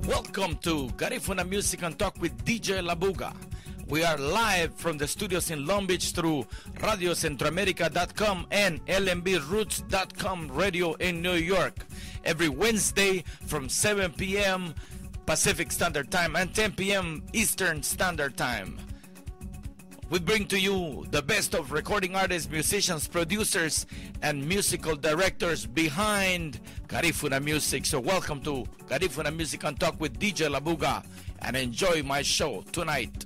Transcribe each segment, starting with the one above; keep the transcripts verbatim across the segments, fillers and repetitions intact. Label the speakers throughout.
Speaker 1: Welcome to Garifuna Music and Talk with D J Labuga. We are live from the studios in Long Beach through radio centroamerica dot com and L M B roots dot com radio in New York every Wednesday from seven p m Pacific Standard Time and ten p m Eastern Standard Time. We bring to you the best of recording artists, musicians, producers, and musical directors behind Garifuna Music. So welcome to Garifuna Music and Talk with D J Labuga and enjoy my show tonight.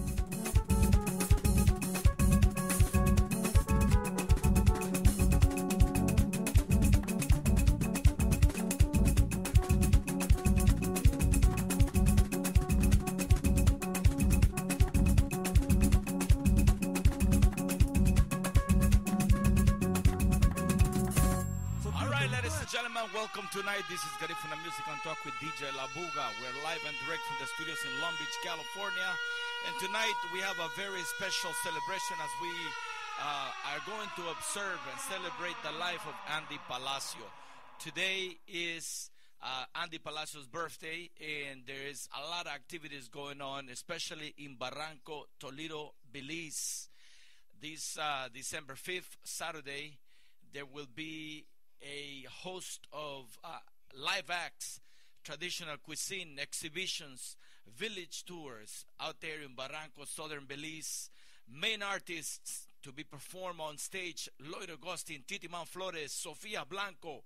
Speaker 1: Welcome tonight. This is Garifuna Music and Talk with D J Labuga. We're live and direct from the studios in Long Beach, California. And tonight we have a very special celebration as we uh, are going to observe and celebrate the life of Andy Palacio. Today is uh, Andy Palacio's birthday, and there is a lot of activities going on, especially in Barranco, Toledo, Belize. This uh, December fifth, Saturday, there will be a host of uh, live acts, traditional cuisine, exhibitions, village tours out there in Barranco, southern Belize. Main artists to be performed on stage: Lloyd Augustine, Titi Manflores, Sofia Blanco,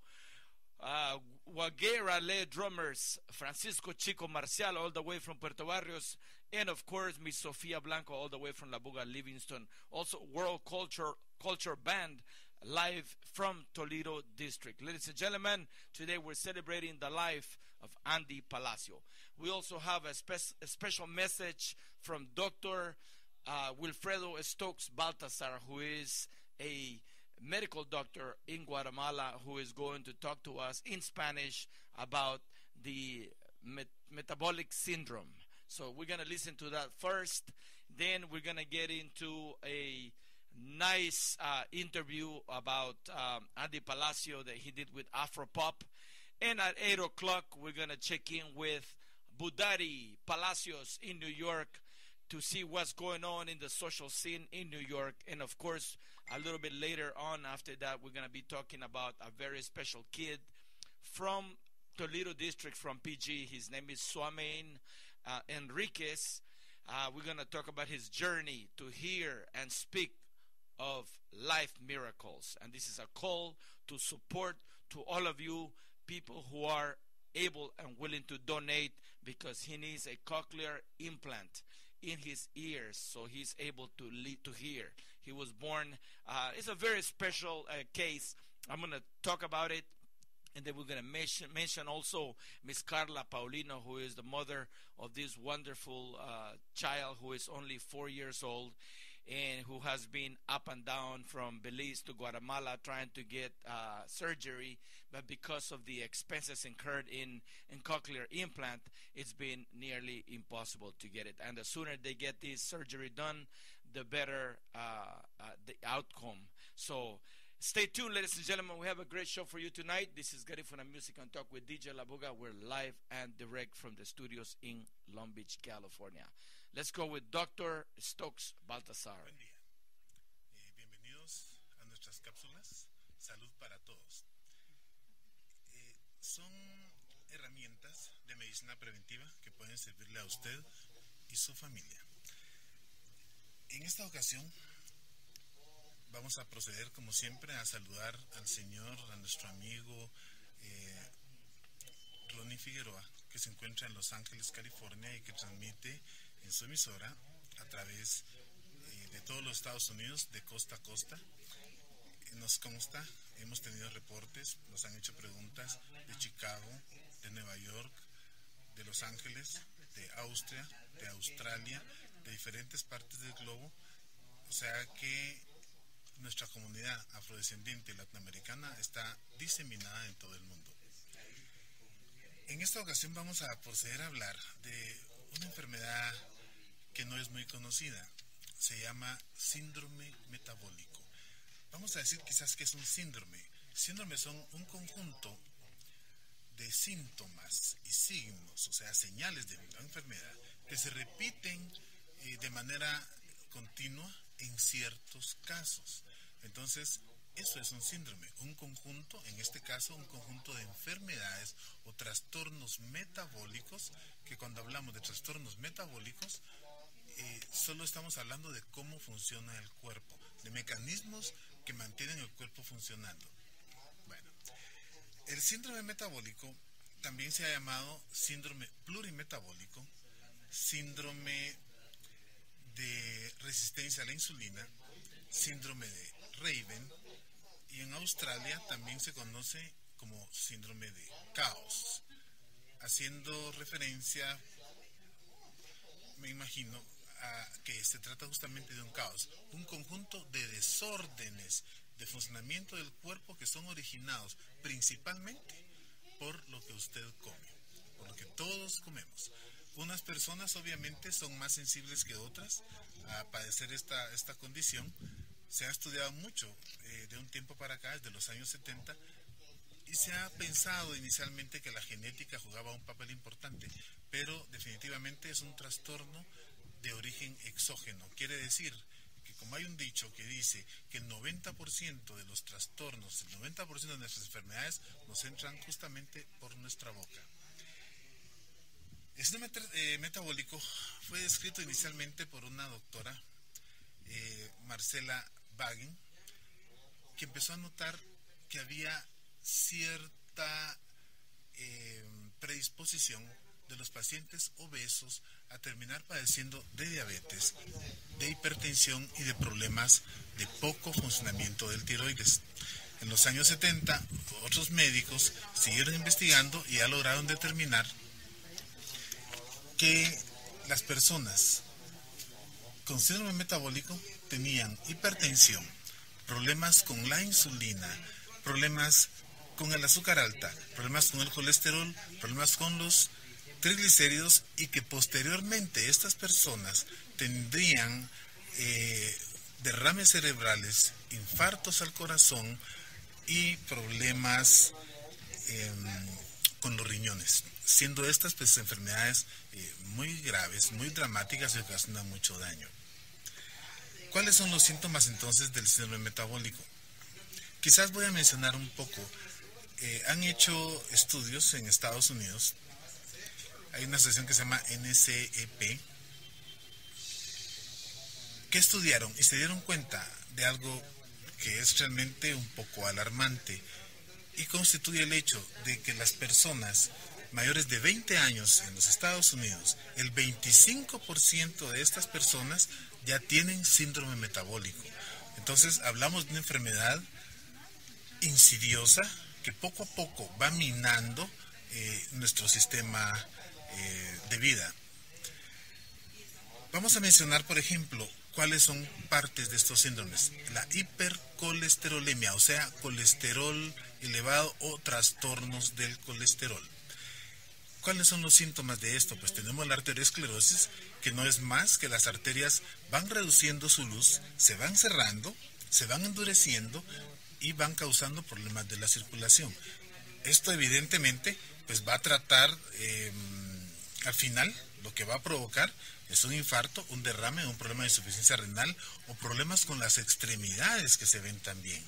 Speaker 1: uh, Guaguera lead drummers, Francisco Chico Marcial all the way from Puerto Barrios, and of course Miss Sofia Blanco all the way from Labuga, Livingston. Also World Culture Culture Band live from Toledo District. Ladies and gentlemen, today we're celebrating the life of Andy Palacio. We also have a, spe a special message from Doctor Uh, Wilfredo Stokes Baltazar, who is a medical doctor in Guatemala, who is going to talk to us in Spanish about the met metabolic syndrome. So we're going to listen to that first. Then we're going to get into a nice uh, interview about um, Andy Palacio that he did with Afropop. And at eight o'clock, we're going to check in with Budari Palacios in New York to see what's going on in the social scene in New York. And of course, a little bit later on after that, we're going to be talking about a very special kid from Toledo District, from P G. His name is Suamein uh, Enriquez. Uh, we're going to talk about his journey to hear and speak of life miracles. And this is a call to support to all of you people who are able and willing to donate, because he needs a cochlear implant in his ears so he's able to lead, to hear. He was born, uh, it's a very special uh, case. I'm going to talk about it. And then we're going to mention, mention also Miss Carla Paulino, who is the mother of this wonderful uh, child who is only four years old and who has been up and down from Belize to Guatemala trying to get uh, surgery. But because of the expenses incurred in, in cochlear implant, it's been nearly impossible to get it. And the sooner they get this surgery done, the better uh, uh, the outcome. So stay tuned, ladies and gentlemen. We have a great show for you tonight. This is Garifuna Music and Talk with D J Labuga. We're live and direct from the studios in Long Beach, California. Let's go with Doctor Stokes Baltazar.
Speaker 2: Buen día. Eh, bienvenidos a nuestras cápsulas Salud para Todos. Eh, son herramientas de medicina preventiva que pueden servirle a usted y su familia. En esta ocasión vamos a proceder, como siempre, a saludar al señor, a nuestro amigo eh, Ronnie Figueroa, que se encuentra en Los Ángeles, California, y que transmite en su emisora a través eh, de todos los Estados Unidos, de costa a costa. Nos consta, hemos tenido reportes, nos han hecho preguntas de Chicago, de Nueva York, de Los Ángeles, de Austria, de Australia, de diferentes partes del globo. O sea que nuestra comunidad afrodescendiente latinoamericana está diseminada en todo el mundo. En esta ocasión vamos a proceder a hablar de una enfermedad que no es muy conocida. Se llama síndrome metabólico. Vamos a decir quizás que es un síndrome. Síndromes son un conjunto de síntomas y signos, o sea, señales de la enfermedad, que se repiten eh, de manera continua en ciertos casos. Entonces, eso es un síndrome, un conjunto, en este caso, un conjunto de enfermedades o trastornos metabólicos, que cuando hablamos de trastornos metabólicos, eh, solo estamos hablando de cómo funciona el cuerpo, de mecanismos que mantienen el cuerpo funcionando. Bueno, el síndrome metabólico también se ha llamado síndrome plurimetabólico, síndrome de resistencia a la insulina, síndrome de Raven, y en Australia también se conoce como síndrome de caos, haciendo referencia, me imagino, a que se trata justamente de un caos, un conjunto de desórdenes de funcionamiento del cuerpo que son originados principalmente por lo que usted come, por lo que todos comemos. Unas personas obviamente son más sensibles que otras a padecer esta, esta condición. Se ha estudiado mucho eh, de un tiempo para acá, desde los años setenta, y se ha pensado inicialmente que la genética jugaba un papel importante, pero definitivamente es un trastorno de origen exógeno. Quiere decir que, como hay un dicho que dice que el noventa por ciento de los trastornos, el noventa por ciento de nuestras enfermedades nos entran justamente por nuestra boca. El síndrome eh, metabólico fue descrito inicialmente por una doctora, eh, Marcela Bagen, que empezó a notar que había cierta eh, predisposición de los pacientes obesos a terminar padeciendo de diabetes, de hipertensión y de problemas de poco funcionamiento del tiroides. En los años setenta, otros médicos siguieron investigando y ya lograron determinar que las personas con síndrome metabólico tenían hipertensión, problemas con la insulina, problemas con el azúcar alta, problemas con el colesterol, problemas con los triglicéridos, y que posteriormente estas personas tendrían eh, derrames cerebrales, infartos al corazón y problemas eh, con los riñones, siendo estas pues, enfermedades eh, muy graves, muy dramáticas y ocasionan mucho daño. ¿Cuáles son los síntomas entonces del síndrome metabólico? Quizás voy a mencionar un poco. Eh, han hecho estudios en Estados Unidos. Hay una asociación que se llama N C E P, que estudiaron y se dieron cuenta de algo que es realmente un poco alarmante, y constituye el hecho de que las personas mayores de veinte años en los Estados Unidos, el veinticinco por ciento de estas personas ya tienen síndrome metabólico. Entonces hablamos de una enfermedad insidiosa que poco a poco va minando eh, nuestro sistema eh, de vida. Vamos a mencionar, por ejemplo, cuáles son partes de estos síndromes. La hipercolesterolemia, o sea, colesterol elevado o trastornos del colesterol. ¿Cuáles son los síntomas de esto? Pues tenemos la arteriosclerosis, que no es más que las arterias van reduciendo su luz, se van cerrando, se van endureciendo y van causando problemas de la circulación. Esto evidentemente pues va a tratar, eh, al final, lo que va a provocar es un infarto, un derrame, un problema de insuficiencia renal o problemas con las extremidades que se ven también.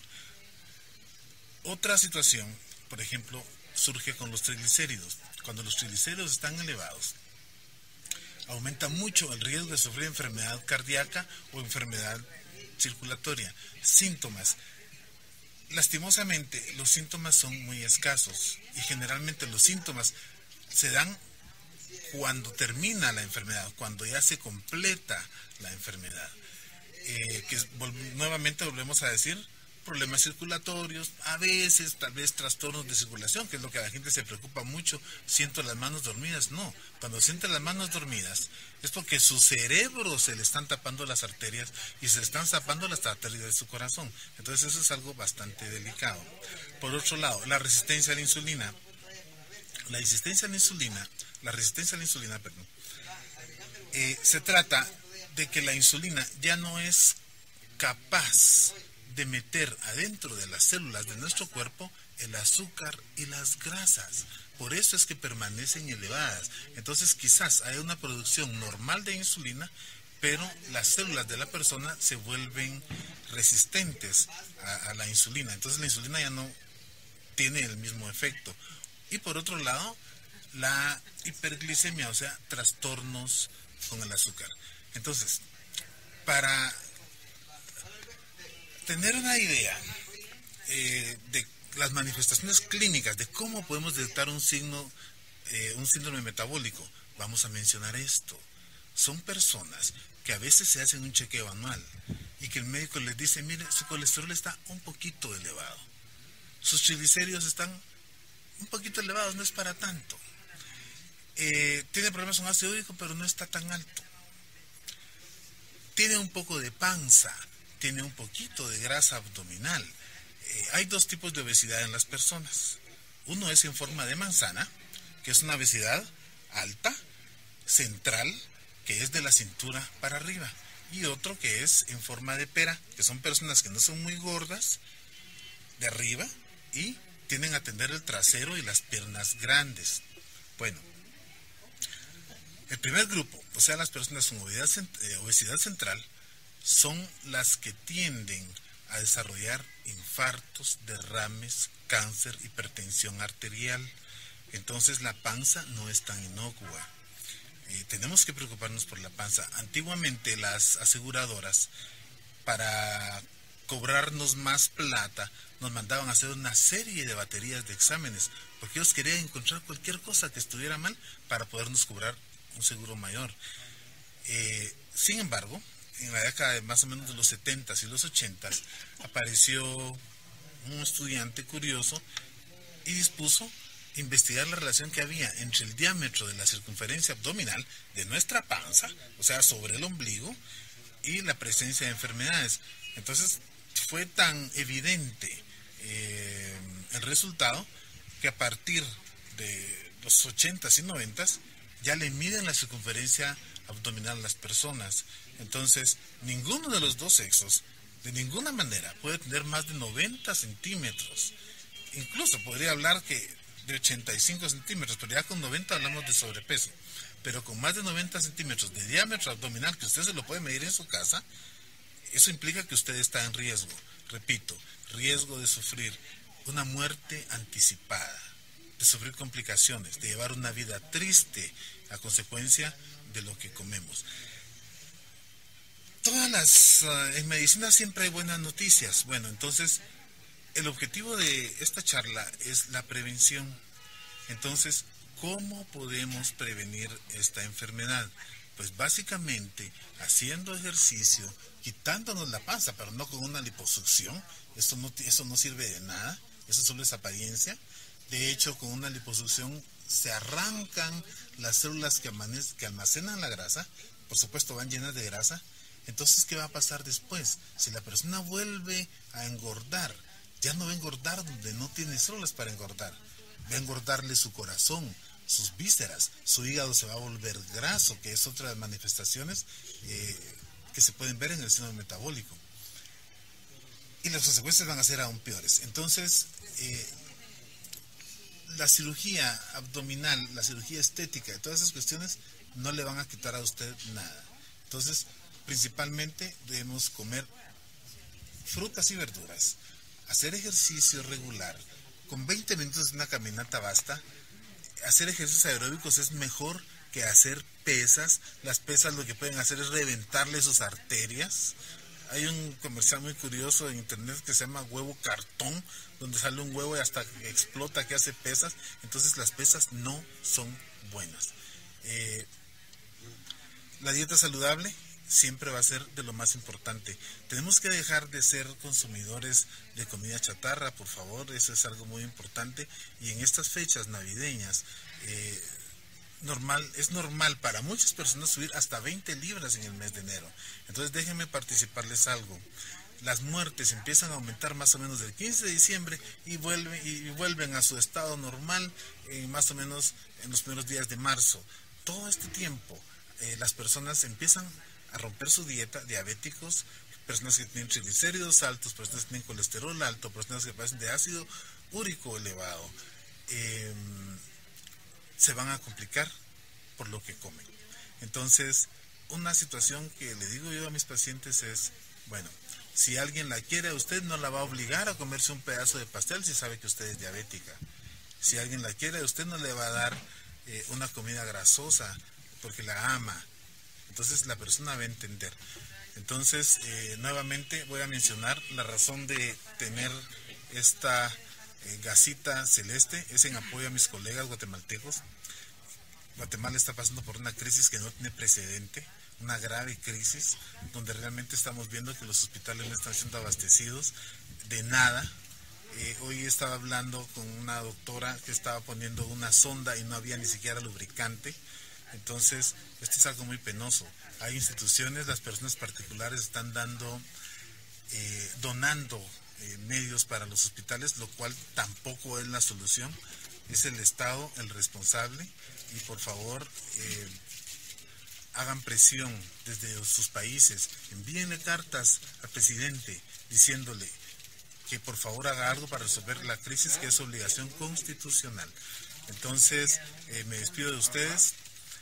Speaker 2: Otra situación, por ejemplo, surge con los triglicéridos. Cuando los triglicéridos están elevados, aumenta mucho el riesgo de sufrir enfermedad cardíaca o enfermedad circulatoria. Síntomas. Lastimosamente, los síntomas son muy escasos y generalmente los síntomas se dan cuando termina la enfermedad, cuando ya se completa la enfermedad. Eh, que vol- nuevamente volvemos a decir, problemas circulatorios, a veces tal vez trastornos de circulación, que es lo que a la gente se preocupa mucho. Siento las manos dormidas. No, cuando siente las manos dormidas es porque su cerebro se le están tapando las arterias y se están tapando las arterias de su corazón. Entonces eso es algo bastante delicado. Por otro lado, la resistencia a la insulina. La resistencia a la insulina, la resistencia a la insulina, perdón, eh, se trata de que la insulina ya no es capaz de meter adentro de las células de nuestro cuerpo el azúcar y las grasas. por eso es que permanecen elevadas. Entonces quizás hay una producción normal de insulina, pero las células de la persona se vuelven resistentes a, a la insulina. Entonces la insulina ya no tiene el mismo efecto. Y por otro lado, la hiperglicemia, o sea, trastornos con el azúcar. Entonces, para tener una idea eh, de las manifestaciones clínicas, de cómo podemos detectar un signo, eh, un síndrome metabólico, vamos a mencionar esto. Son personas que a veces se hacen un chequeo anual y que el médico les dice, mire, su colesterol está un poquito elevado, sus triglicéridos están un poquito elevados, no es para tanto, eh, tiene problemas con ácido úrico, pero no está tan alto, tiene un poco de panza, tiene un poquito de grasa abdominal. Eh, hay dos tipos de obesidad en las personas. Uno es en forma de manzana, que es una obesidad alta, central, que es de la cintura para arriba. Y otro que es en forma de pera, que son personas que no son muy gordas, de arriba, y tienden a tener el trasero y las piernas grandes. Bueno, el primer grupo, o sea, las personas con obesidad, eh, obesidad central, son las que tienden a desarrollar infartos, derrames, cáncer, hipertensión arterial. Entonces la panza no es tan inocua. Eh, tenemos que preocuparnos por la panza. Antiguamente las aseguradoras, para cobrarnos más plata, nos mandaban a hacer una serie de baterías de exámenes, porque ellos querían encontrar cualquier cosa que estuviera mal para podernos cobrar un seguro mayor. Eh, sin embargo, en la década de más o menos de los setentas y los ochentas, apareció un estudiante curioso y dispuso investigar la relación que había entre el diámetro de la circunferencia abdominal de nuestra panza, o sea, sobre el ombligo, y la presencia de enfermedades. Entonces, fue tan evidente eh, el resultado que a partir de los ochentas y noventas ya le miden la circunferencia abdominal a las personas. Entonces, ninguno de los dos sexos, de ninguna manera, puede tener más de noventa centímetros. Incluso podría hablar que de ochenta y cinco centímetros, pero ya con noventa hablamos de sobrepeso. Pero con más de noventa centímetros de diámetro abdominal, que usted se lo puede medir en su casa, eso implica que usted está en riesgo. Repito, riesgo de sufrir una muerte anticipada, de sufrir complicaciones, de llevar una vida triste a consecuencia de lo que comemos. Todas las, uh, en medicina siempre hay buenas noticias. Bueno, entonces, el objetivo de esta charla es la prevención. Entonces, ¿cómo podemos prevenir esta enfermedad? Pues básicamente haciendo ejercicio, quitándonos la panza, pero no con una liposucción. Esto no, eso no sirve de nada, eso solo es apariencia. De hecho, con una liposucción se arrancan las células que, amanez, que almacenan la grasa, por supuesto van llenas de grasa. Entonces, ¿qué va a pasar después? Si la persona vuelve a engordar, ya no va a engordar donde no tiene células para engordar, va a engordarle su corazón, sus vísceras, su hígado se va a volver graso, que es otra de las manifestaciones eh, que se pueden ver en el síndrome metabólico. Y las consecuencias van a ser aún peores. Entonces, eh, la cirugía abdominal, la cirugía estética, todas esas cuestiones no le van a quitar a usted nada. Entonces, principalmente debemos comer frutas y verduras, hacer ejercicio regular, con veinte minutos de una caminata basta. Hacer ejercicios aeróbicos es mejor que hacer pesas. Las pesas lo que pueden hacer es reventarle sus arterias. Hay un comercial muy curioso en internet que se llama huevo cartón, donde sale un huevo y hasta explota que hace pesas. Entonces las pesas no son buenas. Eh, la dieta saludable siempre va a ser de lo más importante. Tenemos que dejar de ser consumidores de comida chatarra, por favor, eso es algo muy importante. Y en estas fechas navideñas, eh, normal, es normal para muchas personas subir hasta veinte libras en el mes de enero. Entonces déjenme participarles algo. Las muertes empiezan a aumentar más o menos del quince de diciembre y vuelven, y vuelven a su estado normal eh, más o menos en los primeros días de marzo. Todo este tiempo eh, las personas empiezan a romper su dieta, diabéticos, personas que tienen triglicéridos altos, personas que tienen colesterol alto, personas que padecen de ácido úrico elevado. Eh, se van a complicar por lo que comen. Entonces, una situación que le digo yo a mis pacientes es, bueno, si alguien la quiere, usted no la va a obligar a comerse un pedazo de pastel si sabe que usted es diabética. Si alguien la quiere, usted no le va a dar eh, una comida grasosa porque la ama. Entonces la persona va a entender. Entonces, eh, nuevamente voy a mencionar la razón de tener esta eh, gasita celeste, es en apoyo a mis colegas guatemaltecos. Guatemala está pasando por una crisis que no tiene precedente, una grave crisis, donde realmente estamos viendo que los hospitales no están siendo abastecidos de nada. Eh, hoy estaba hablando con una doctora que estaba poniendo una sonda y no había ni siquiera lubricante. Entonces, esto es algo muy penoso. Hay instituciones, las personas particulares están dando, eh, donando eh, medios para los hospitales, lo cual tampoco es la solución. Es el Estado el responsable y por favor eh, hagan presión desde sus países, envíenle cartas al presidente diciéndole que por favor haga algo para resolver la crisis, que es obligación constitucional. Entonces, eh, me despido de ustedes.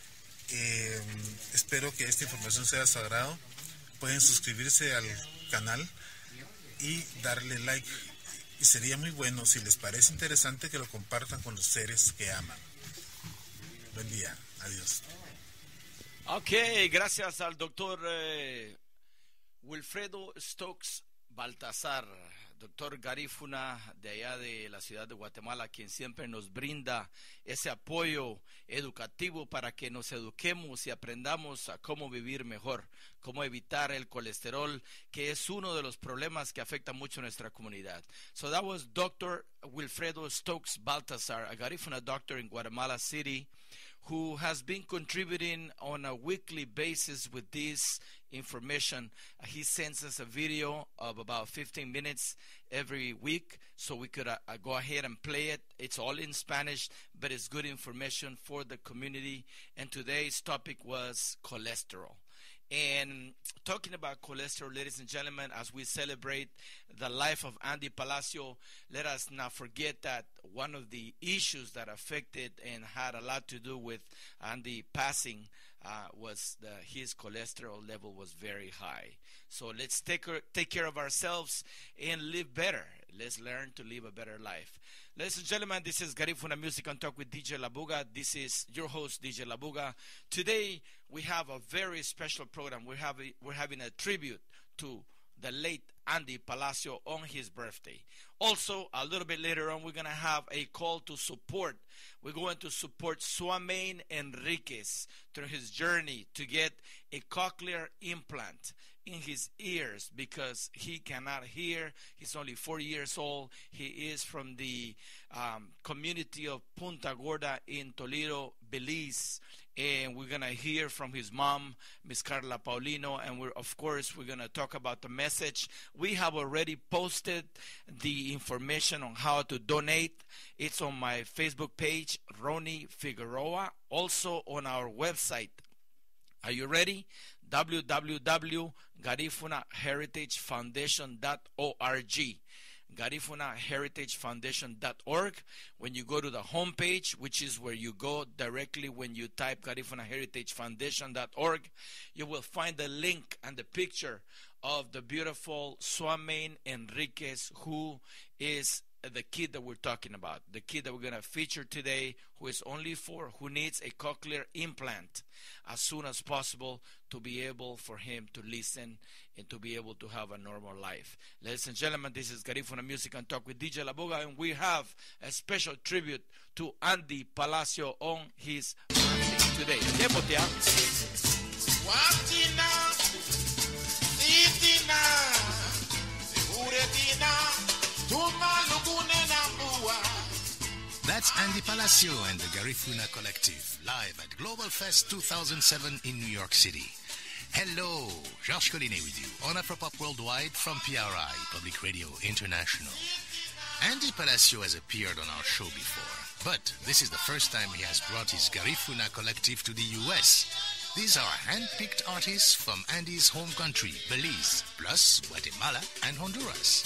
Speaker 2: Eh, espero que esta información sea de su agrado. Pueden suscribirse al canal y darle like. Y sería muy bueno, si les parece interesante, que lo compartan con los seres que aman. Buen día. Adiós.
Speaker 1: Ok, gracias al doctor eh, Wilfredo Stokes Baltasar, doctor Garifuna, de allá de la ciudad de Guatemala, quien siempre nos brinda ese apoyo educativo para que nos eduquemos y aprendamos a cómo vivir mejor, cómo evitar el colesterol, que es uno de los problemas que afecta mucho a nuestra comunidad. So that was Doctor Wilfredo Stokes Baltasar, a Garifuna doctor in Guatemala City, who has been contributing on a weekly basis with this information. Uh, he sends us a video of about fifteen minutes every week, so we could uh, uh, go ahead and play it. It's all in Spanish, but it's good information for the community. And today's topic was cholesterol. And talking about cholesterol, ladies and gentlemen, as we celebrate the life of Andy Palacio, let us not forget that one of the issues that affected and had a lot to do with Andy passing uh, was the, his cholesterol level was very high. So let's take, take care of ourselves and live better. Let's learn to live a better life. Ladies and gentlemen, this is Garifuna Music and Talk with D J Labuga. This is your host, D J Labuga. Today, we have a very special program. We're having, we're having a tribute to the late Andy Palacio on his birthday. Also, a little bit later on, we're going to have a call to support. We're going to support Suamain Enriquez through his journey to get a cochlear implant in his ears because he cannot hear. He's only four years old. He is from the um, community of Punta Gorda in Toledo, Belize. And we're going to hear from his mom, Miss Carla Paulino, and we're, of course, we're going to talk about the message. We have already posted the information on how to donate. It's on my Facebook page, Ronnie Figueroa, also on our website. Are you ready? w w w dot garifuna heritage foundation dot org. Garifuna Heritage Foundation dot org. When you go to the homepage, which is where you go directly when you type Garifuna Heritage Foundation dot org, you will find the link and the picture of the beautiful Suamain Enriquez, who is the kid that we're talking about, the kid that we're going to feature today, who is only four, who needs a cochlear implant as soon as possible to be able for him to listen and to be able to have a normal life. Ladies and gentlemen, this is Garifuna Music and Talk with D J Labuga, and we have a special tribute to Andy Palacio on his birthday today. Demotea.
Speaker 3: That's Andy Palacio and the Garifuna Collective, live at Global Fest two thousand seven in New York City. Hello, Georges Collinet with you on Afropop Worldwide from P R I, Public Radio International. Andy Palacio has appeared on our show before, but this is the first time he has brought his Garifuna Collective to the U S. These are hand-picked artists from Andy's home country, Belize, plus Guatemala and Honduras.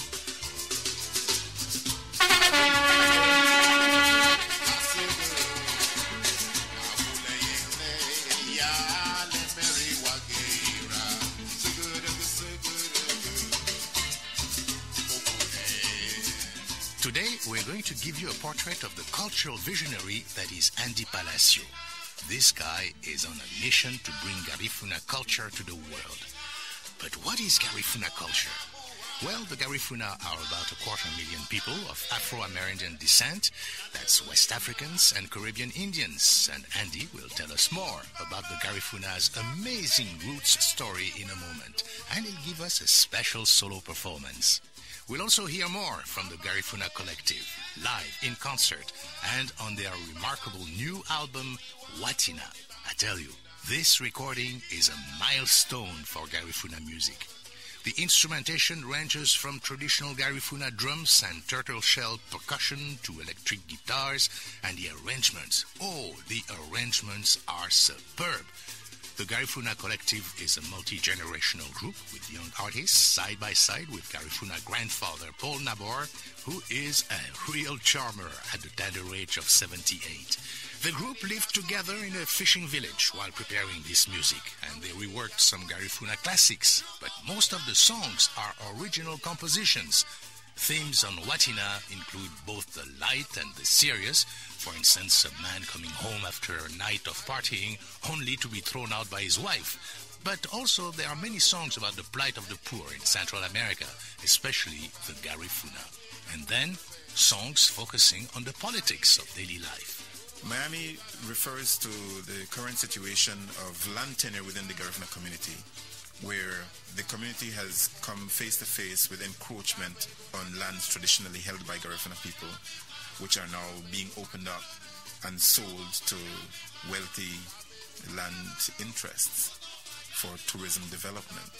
Speaker 3: Today, we're going to give you a portrait of the cultural visionary that is Andy Palacio. This guy is on a mission to bring Garifuna culture to the world. But what is Garifuna culture? Well, the Garifuna are about a quarter million people of Afro-American descent. That's West Africans and Caribbean Indians. And Andy will tell us more about the Garifuna's amazing roots story in a moment. And he'll give us a special solo performance. We'll also hear more from the Garifuna Collective, live in concert, and on their remarkable new album, Watina. I tell you, this recording is a milestone for Garifuna music. The instrumentation ranges from traditional Garifuna drums and turtle shell percussion to electric guitars, and the arrangements, oh, the arrangements are superb. The Garifuna Collective is a multi-generational group with young artists side by side with Garifuna grandfather Paul Nabor, who is a real charmer at the tender age of seventy-eight. The group lived together in a fishing village while preparing this music, and they reworked some Garifuna classics, but most of the songs are original compositions. Themes on Watina include both the light and the serious. For instance, a man coming home after a night of partying only to be thrown out by his wife. But also there are many songs about the plight of the poor in Central America, especially the Garifuna. And then songs focusing on the politics of daily life.
Speaker 4: Miami refers to the current situation of land tenure within the Garifuna community, where the community has come face to face with encroachment on lands traditionally held by Garifuna people, which are now being opened up and sold to wealthy land interests for tourism development.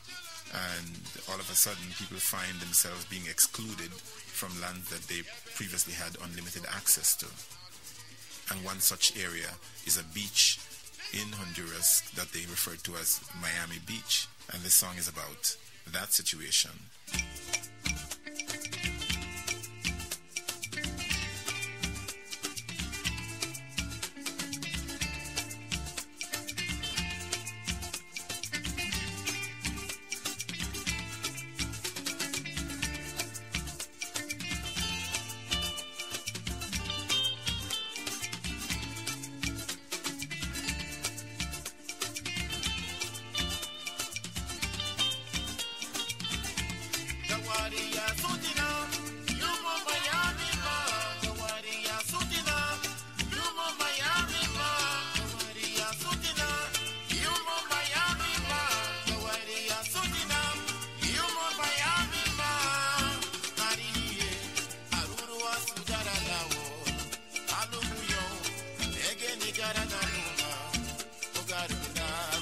Speaker 4: And all of a sudden, people find themselves being excluded from lands that they previously had unlimited access to. And one such area is a beach in Honduras that they refer to as Miami Beach. And this song is about that situation.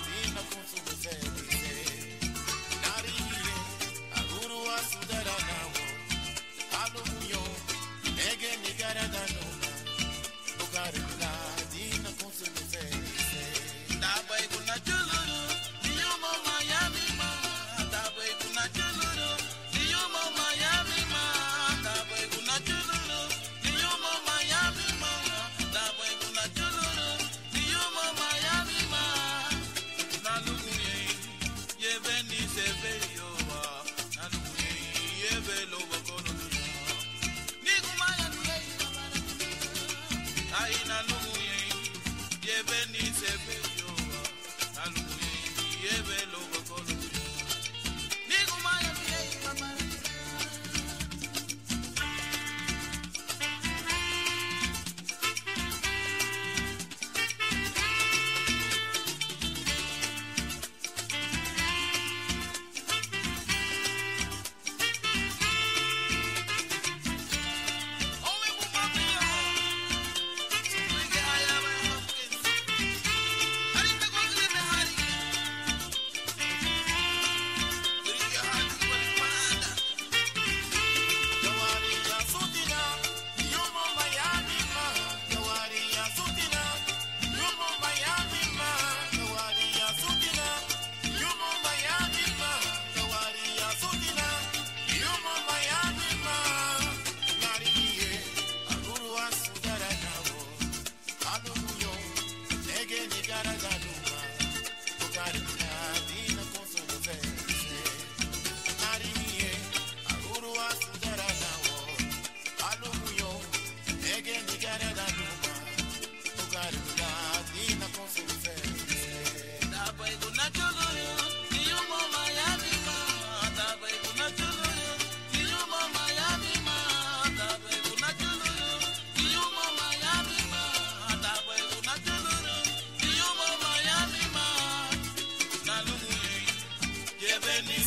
Speaker 5: Sudara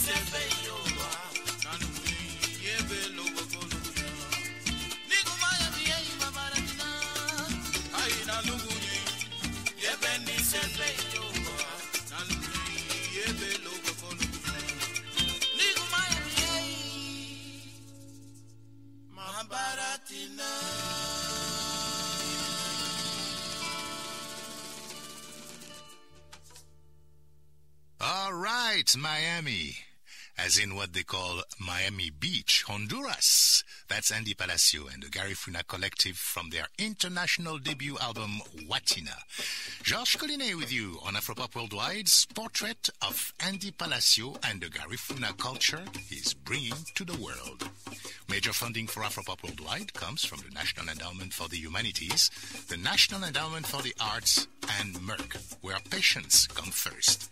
Speaker 3: All right, Miami, as in what they call Miami Beach, Honduras. That's Andy Palacio and the Garifuna Collective from their international debut album, Watina. Georges Collinet with you on Afropop Worldwide's portrait of Andy Palacio and the Garifuna culture he's bringing to the world. Major funding for Afropop Worldwide comes from the National Endowment for the Humanities, the National Endowment for the Arts, and Merck, where patients come first.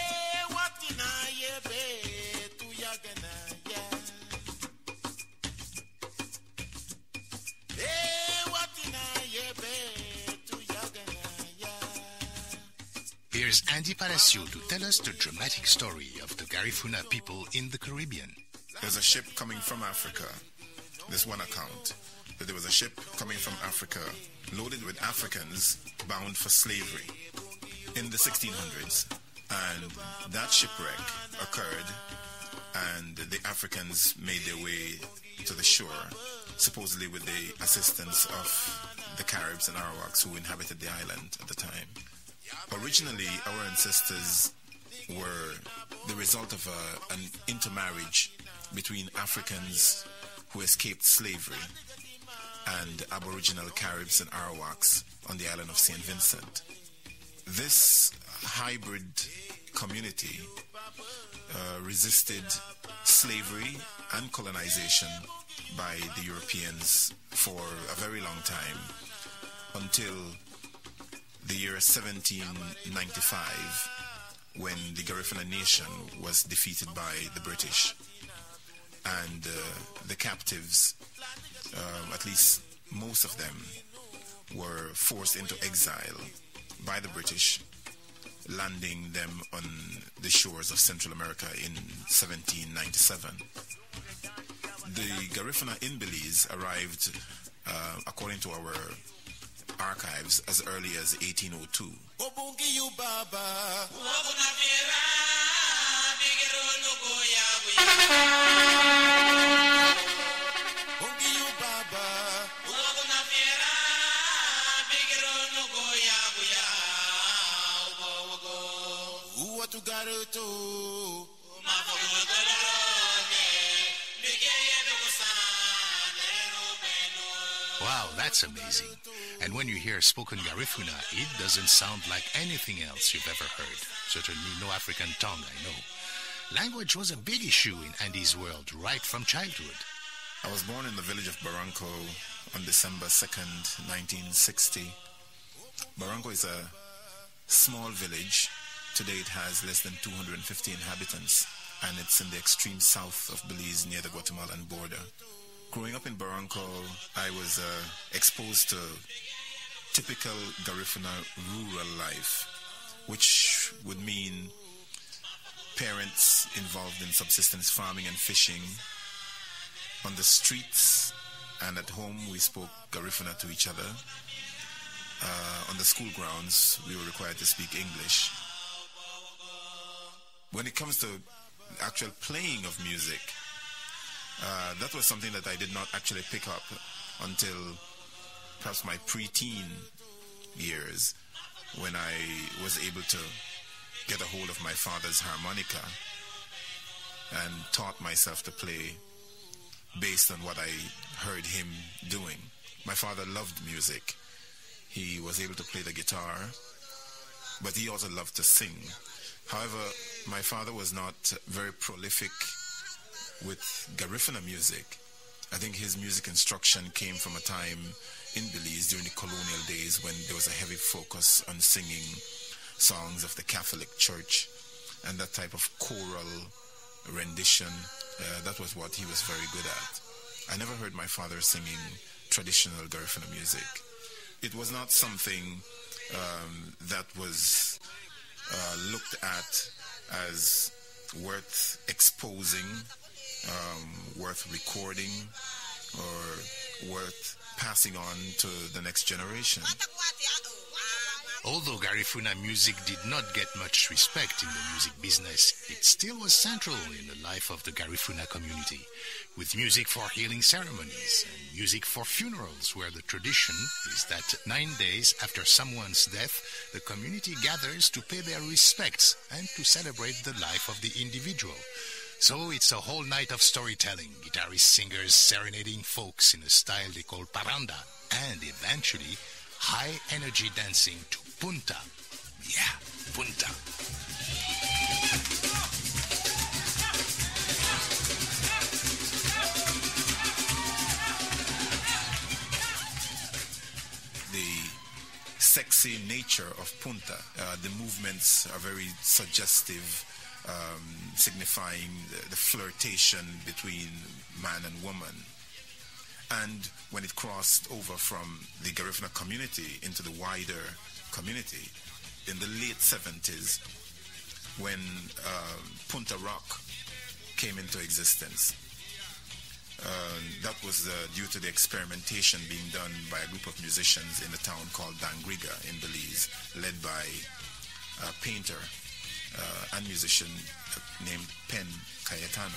Speaker 3: Here's Andy Palacio to tell us the dramatic story of the Garifuna people in the Caribbean.
Speaker 4: There's a ship coming from Africa. There's one account that there was a ship coming from Africa loaded with Africans bound for slavery in the sixteen hundreds. And that shipwreck occurred, and the Africans made their way to the shore, supposedly with the assistance of the Caribs and Arawaks who inhabited the island at the time. Originally, our ancestors were the result of a, an intermarriage between Africans who escaped slavery and Aboriginal Caribs and Arawaks on the island of Saint Vincent. This hybrid community uh, resisted slavery and colonization by the Europeans for a very long time, until the year seventeen ninety-five, when the Garifuna nation was defeated by the British, and uh, the captives, uh, at least most of them, were forced into exile by the British, landing them on the shores of Central America in seventeen ninety-seven. The Garifuna in Belize arrived, uh, according to our archives, as early as eighteen oh two.
Speaker 3: Wow, that's amazing. And when you hear spoken Garifuna, it doesn't sound like anything else you've ever heard. Certainly no African tongue, I know. Language was a big issue in Andy's world right from childhood.
Speaker 4: I was born in the village of Barranco on December second, nineteen sixty. Barranco is a small village. Today it has less than two hundred fifty inhabitants, and it's in the extreme south of Belize near the Guatemalan border. Growing up in Barranco, I was uh, exposed to typical Garifuna rural life, which would mean parents involved in subsistence farming and fishing. On the streets and at home, we spoke Garifuna to each other. Uh, on the school grounds, we were required to speak English. When it comes to actual playing of music, uh, that was something that I did not actually pick up until perhaps my preteen years, when I was able to get a hold of my father's harmonica and taught myself to play based on what I heard him doing. My father loved music. He was able to play the guitar, but he also loved to sing. However, my father was not very prolific with Garifuna music. I think his music instruction came from a time in Belize during the colonial days when there was a heavy focus on singing songs of the Catholic Church and that type of choral rendition. Uh, that was what he was very good at. I never heard my father singing traditional Garifuna music. It was not something um, that was uh, looked at as worth exposing, um, worth recording, or worth passing on to the next generation.
Speaker 3: Although Garifuna music did not get much respect in the music business, it still was central in the life of the Garifuna community, with music for healing ceremonies and music for funerals, where the tradition is that nine days after someone's death, the community gathers to pay their respects and to celebrate the life of the individual. So it's a whole night of storytelling, guitarist singers serenading folks in a style they call paranda, and eventually high-energy dancing to punta. Yeah, punta.
Speaker 4: The sexy nature of punta, uh, the movements are very suggestive, um, signifying the, the flirtation between man and woman. And when it crossed over from the Garifuna community into the wider community, in the late seventies, when uh, Punta Rock came into existence, uh, that was uh, due to the experimentation being done by a group of musicians in a town called Dangriga in Belize, led by a painter uh, and musician named Pen Cayetano.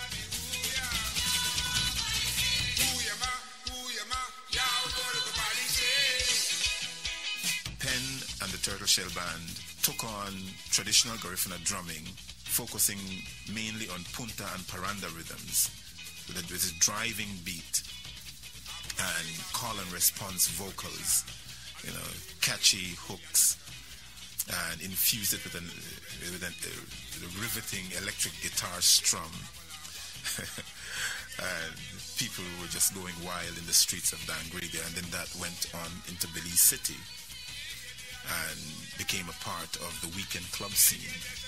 Speaker 4: Pen and the Turtle Shell Band took on traditional Garifuna drumming, focusing mainly on punta and paranda rhythms, with a driving beat and call and response vocals, you know, catchy hooks, and infused it with, an, with an, uh, a riveting electric guitar strum. And people were just going wild in the streets of Dangriga, and then that went on into Belize City and became a part of the weekend club scene.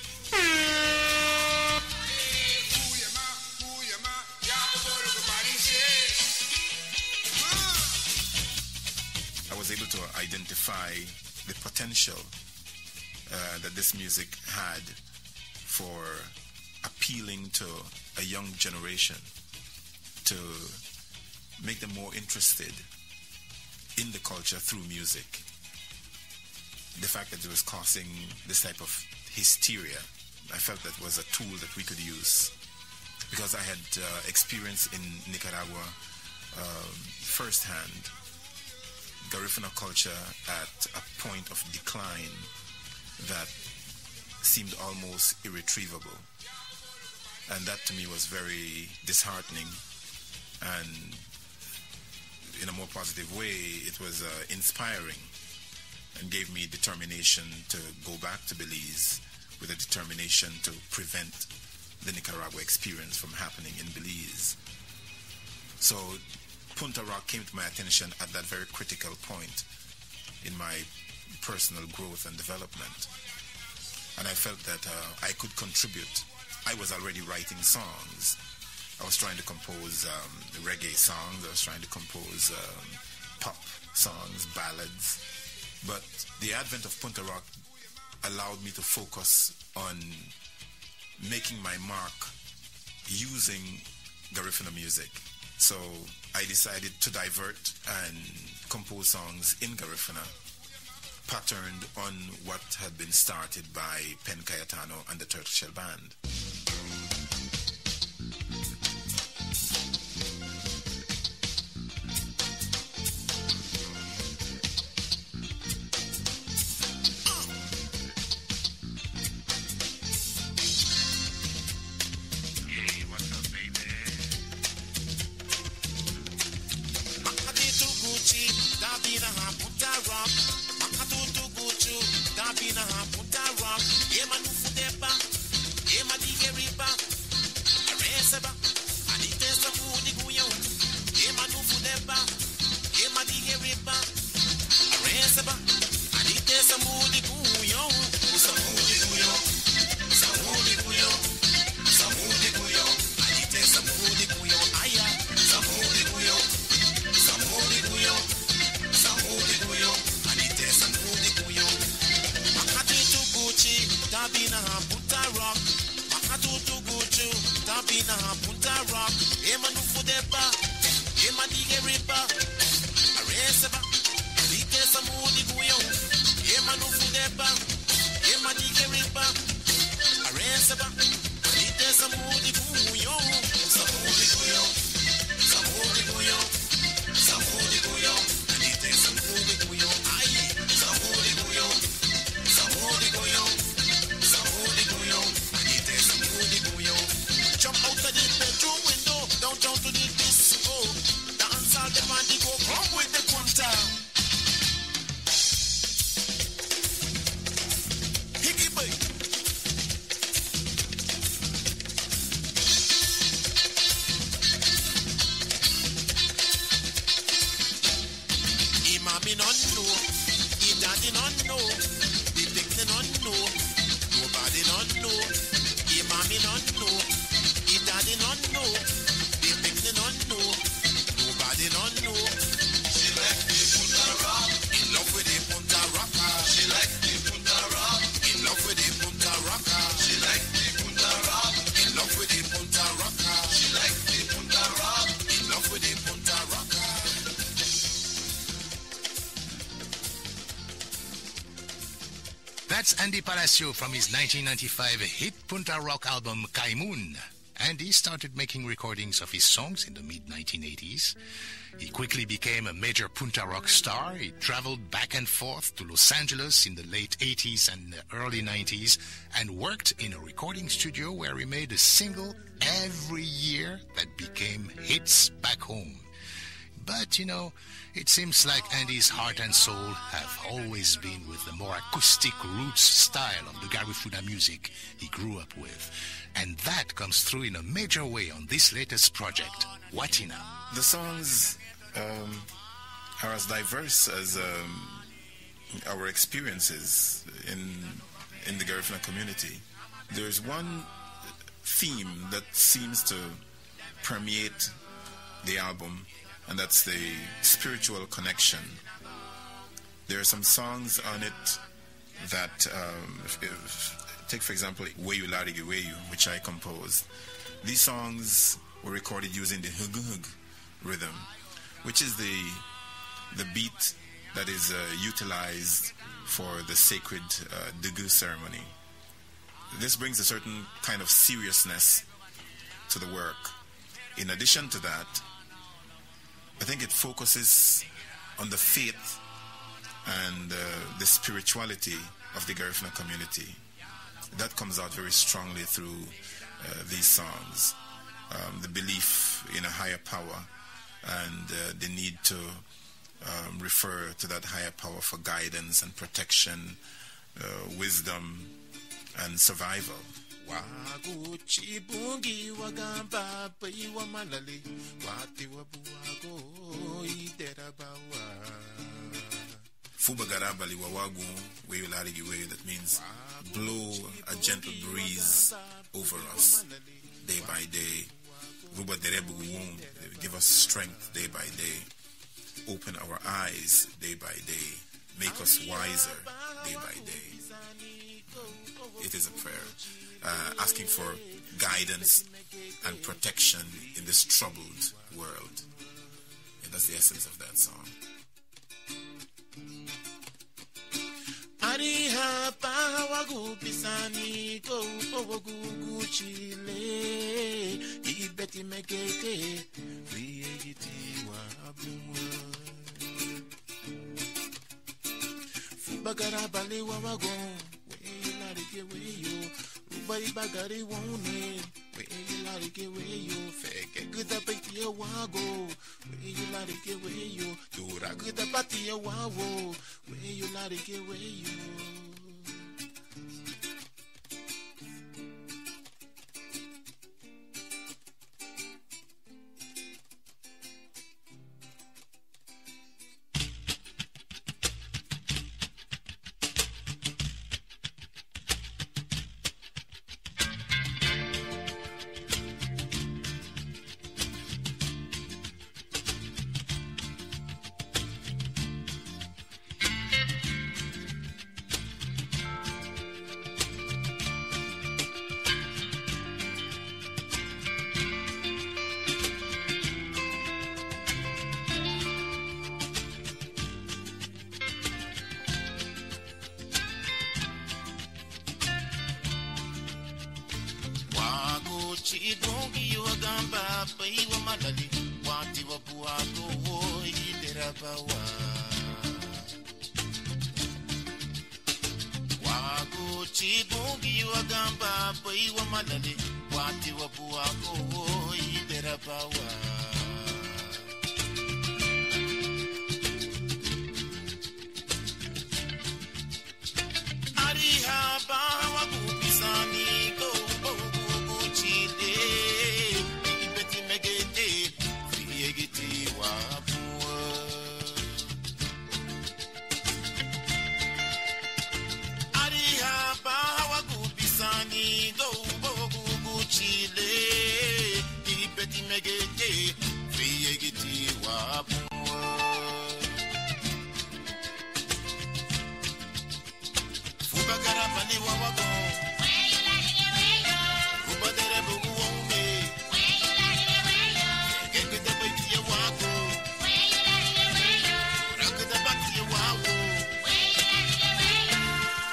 Speaker 4: I was able to identify the potential uh, that this music had for appealing to a young generation, to make them more interested in the culture through music. The fact that it was causing this type of hysteria, I felt that was a tool that we could use, because I had uh, experience in Nicaragua uh, firsthand Garifuna culture at a point of decline that seemed almost irretrievable. And that to me was very disheartening, and in a more positive way, it was uh, inspiring and gave me determination to go back to Belize with a determination to prevent the Nicaragua experience from happening in Belize. So Punta Rock came to my attention at that very critical point in my personal growth and development. And I felt that uh, I could contribute. I was already writing songs. I was trying to compose um, reggae songs. I was trying to compose um, pop songs, ballads. But the advent of Punta Rock allowed me to focus on making my mark using Garifuna music. So I decided to divert and compose songs in Garifuna, patterned on what had been started by Pen Cayetano and the Turtle Shell Band.
Speaker 5: Ema Ina Punta Rock, Emanu Fudeba, Emadige Ripa, Aresaba, Dite Samudi Guyo, Emanu Fudeba, Emadige Ripa, Aresaba, Dite Samudi Guyo, Samudi Guyo, Samudi Guyo, Samudi Guyo, Dite Samudi Guyo, Aye, Samudi Guyo, Samudi Guyo, Samudi Guyo, Dite Samudi Guyo. Jump out of the bedroom window, downtown to the disco. Dance all the money go come with the quanta. Hickey boy. E mommy not know, e daddy not know, the picnic not know, nobody not know, e mommy not know. Daddy not know, the picnic not know, nobody not know. She like the Punta Rock, in love with the Punta Rocker. She like the Punta Rock, in love with the Punta Rocker. She like the Punta Rock, in love with the Punta Rocker. She like the Punta Rock, in love with the Punta Rocker.
Speaker 3: That's Andy Palacio from his nineteen ninety-five hit Punta Rock album Kaimun. Andy started making recordings of his songs in the mid nineteen eighties. He quickly became a major Punta Rock star. He traveled back and forth to Los Angeles in the late eighties and early nineties and worked in a recording studio where he made a single every year that became hits back home. But, you know, it seems like Andy's heart and soul have always been with the more acoustic roots style of the Garifuna music he grew up with. And that comes through in a major way on this latest project, Watina.
Speaker 4: The songs um, are as diverse as um, our experiences in in the Garifuna community. There's one theme that seems to permeate the album, and that's the spiritual connection. There are some songs on it that, um, if, if, take for example, Weyu Larigi Weyu, which I composed. These songs were recorded using the hug hug rhythm, which is the the beat that is uh, utilized for the sacred uh, Dugu ceremony. This brings a certain kind of seriousness to the work. In addition to that, I think it focuses on the faith and uh, the spirituality of the Garifuna community. That comes out very strongly through uh, these songs. Um, the belief in a higher power and uh, the need to um, refer to that higher power for guidance and protection, uh, wisdom and survival. Fubagarabali wawagu weyularigi weyu, that means blow a gentle breeze over us day by day. Ruba derebu wum, give us strength day by day. Open our eyes day by day. Make us wiser day by day. It is a prayer uh, asking for guidance and protection in this troubled world. And that's the essence of that song.
Speaker 5: Ariha pawagu pisani ko powogu chile ibeti mekete riegiti wabumwa fubagara bali wawago we larike weyo rubai bagari wone we larike weyo feke guda peti wago we larike weyo dura guda pati wawo we you larike weyo. bawa wago chibungi wagamba pai wa malale wati wa buago idera bawa ariha bawa kupisani go go chile ibeti megete friegiti wa Chile, ibeti megete, friegiti wapu. Fubagara mani wawago. Where you like it, where you? Fubadere bugu wonge. Where you like it, where you? Genge de beti ya wago. Where you like it, where you? Rakada bati ya wago. Where you like it, where you?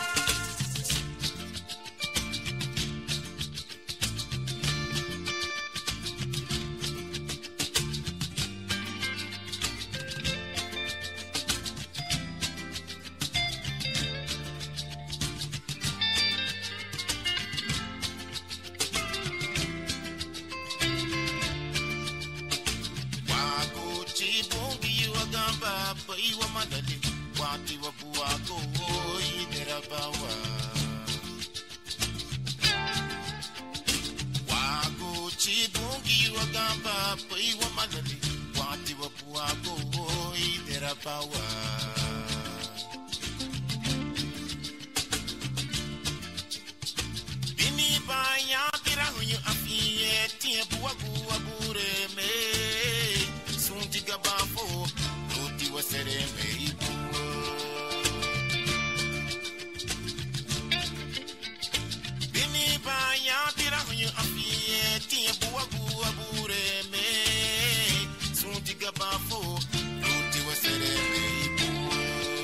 Speaker 5: Pai wa madali wati wa buago idera bawa wago chibungi wa gamba pai wa madali wati wa buago idera bawa bini baya tira hunyu afiye tie buago abure me sunti gabafo sereme ibuo bini baya tira hunyu afie tie bua bua bure me sunti gabafo ruti wa sereme ibuo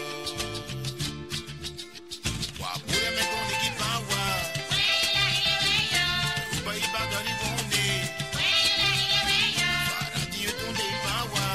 Speaker 5: wa bure me koni kipawa weila weila uba ibagari wonde weila weila para dio tunde ipawa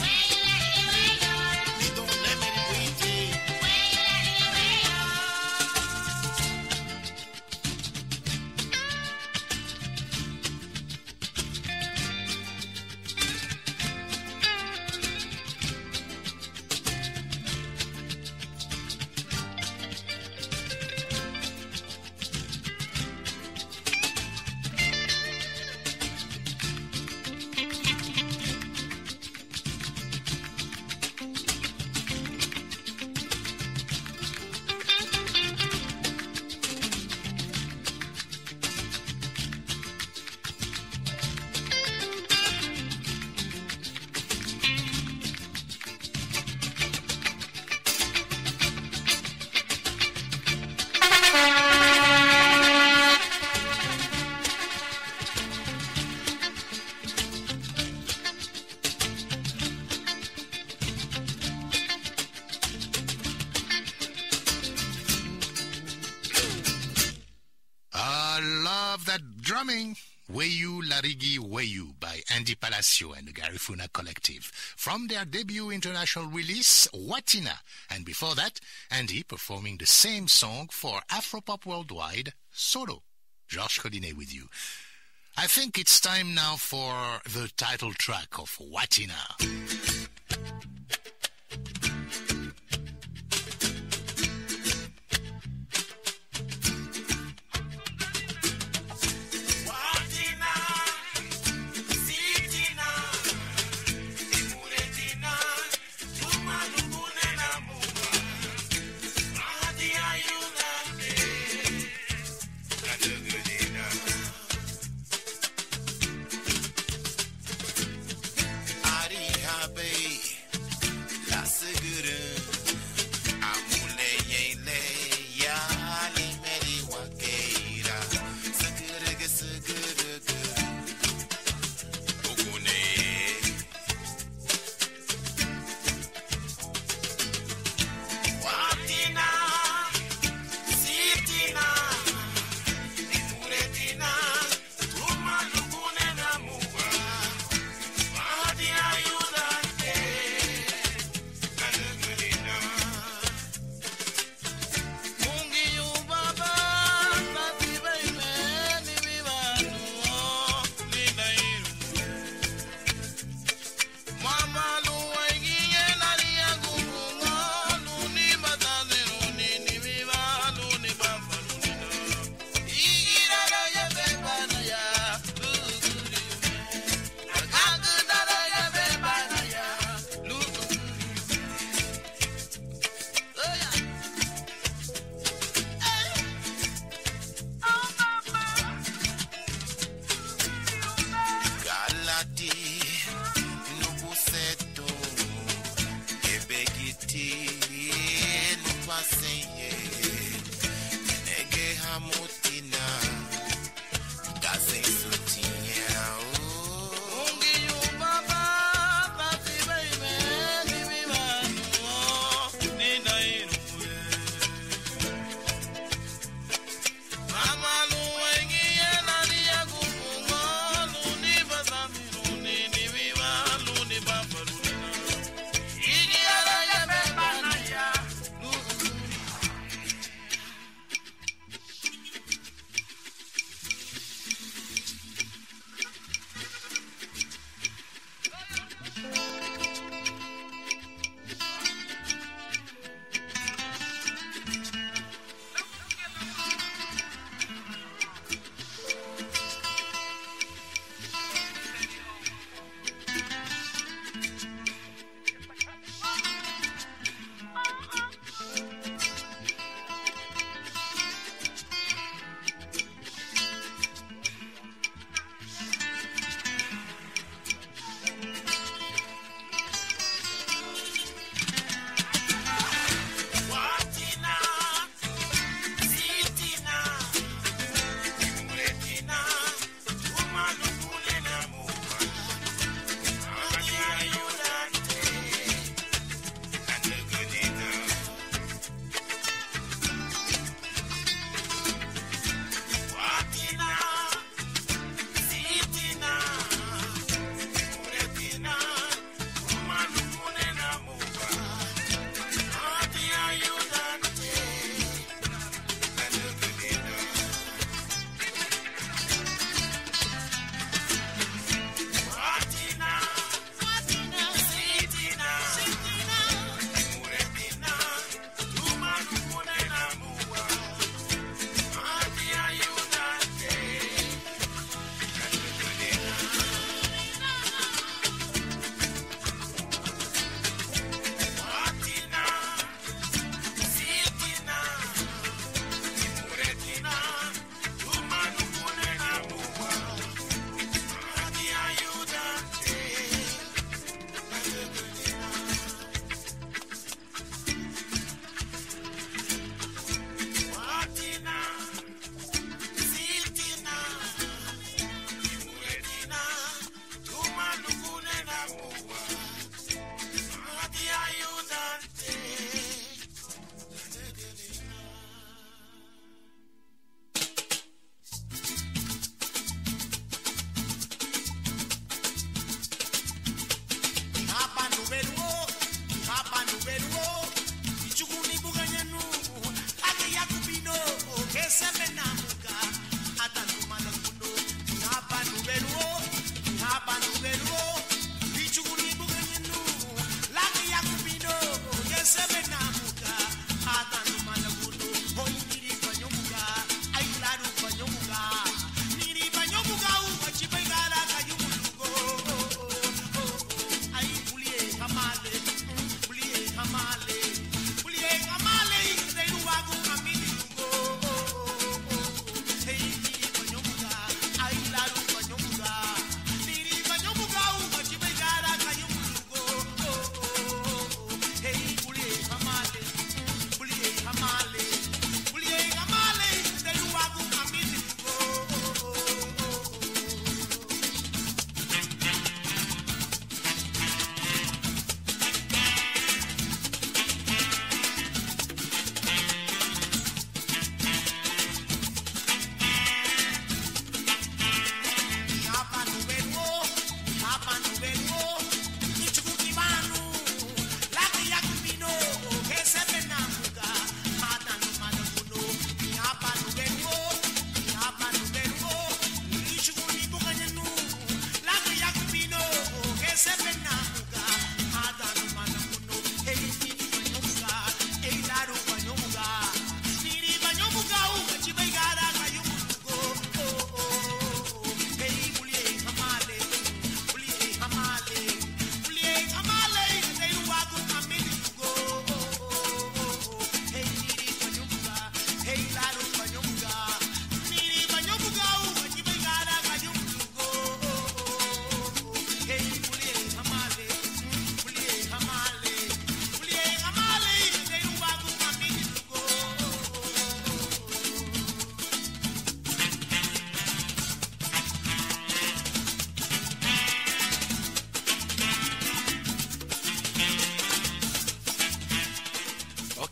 Speaker 3: Drumming, Weyu Larigi Weyu by Andy Palacio and the Garifuna Collective. From their debut international release, Watina. And before that, Andy performing the same song for Afropop Worldwide, Solo. Georges Collinet with you. I think it's time now for the title track of Watina.
Speaker 5: Baby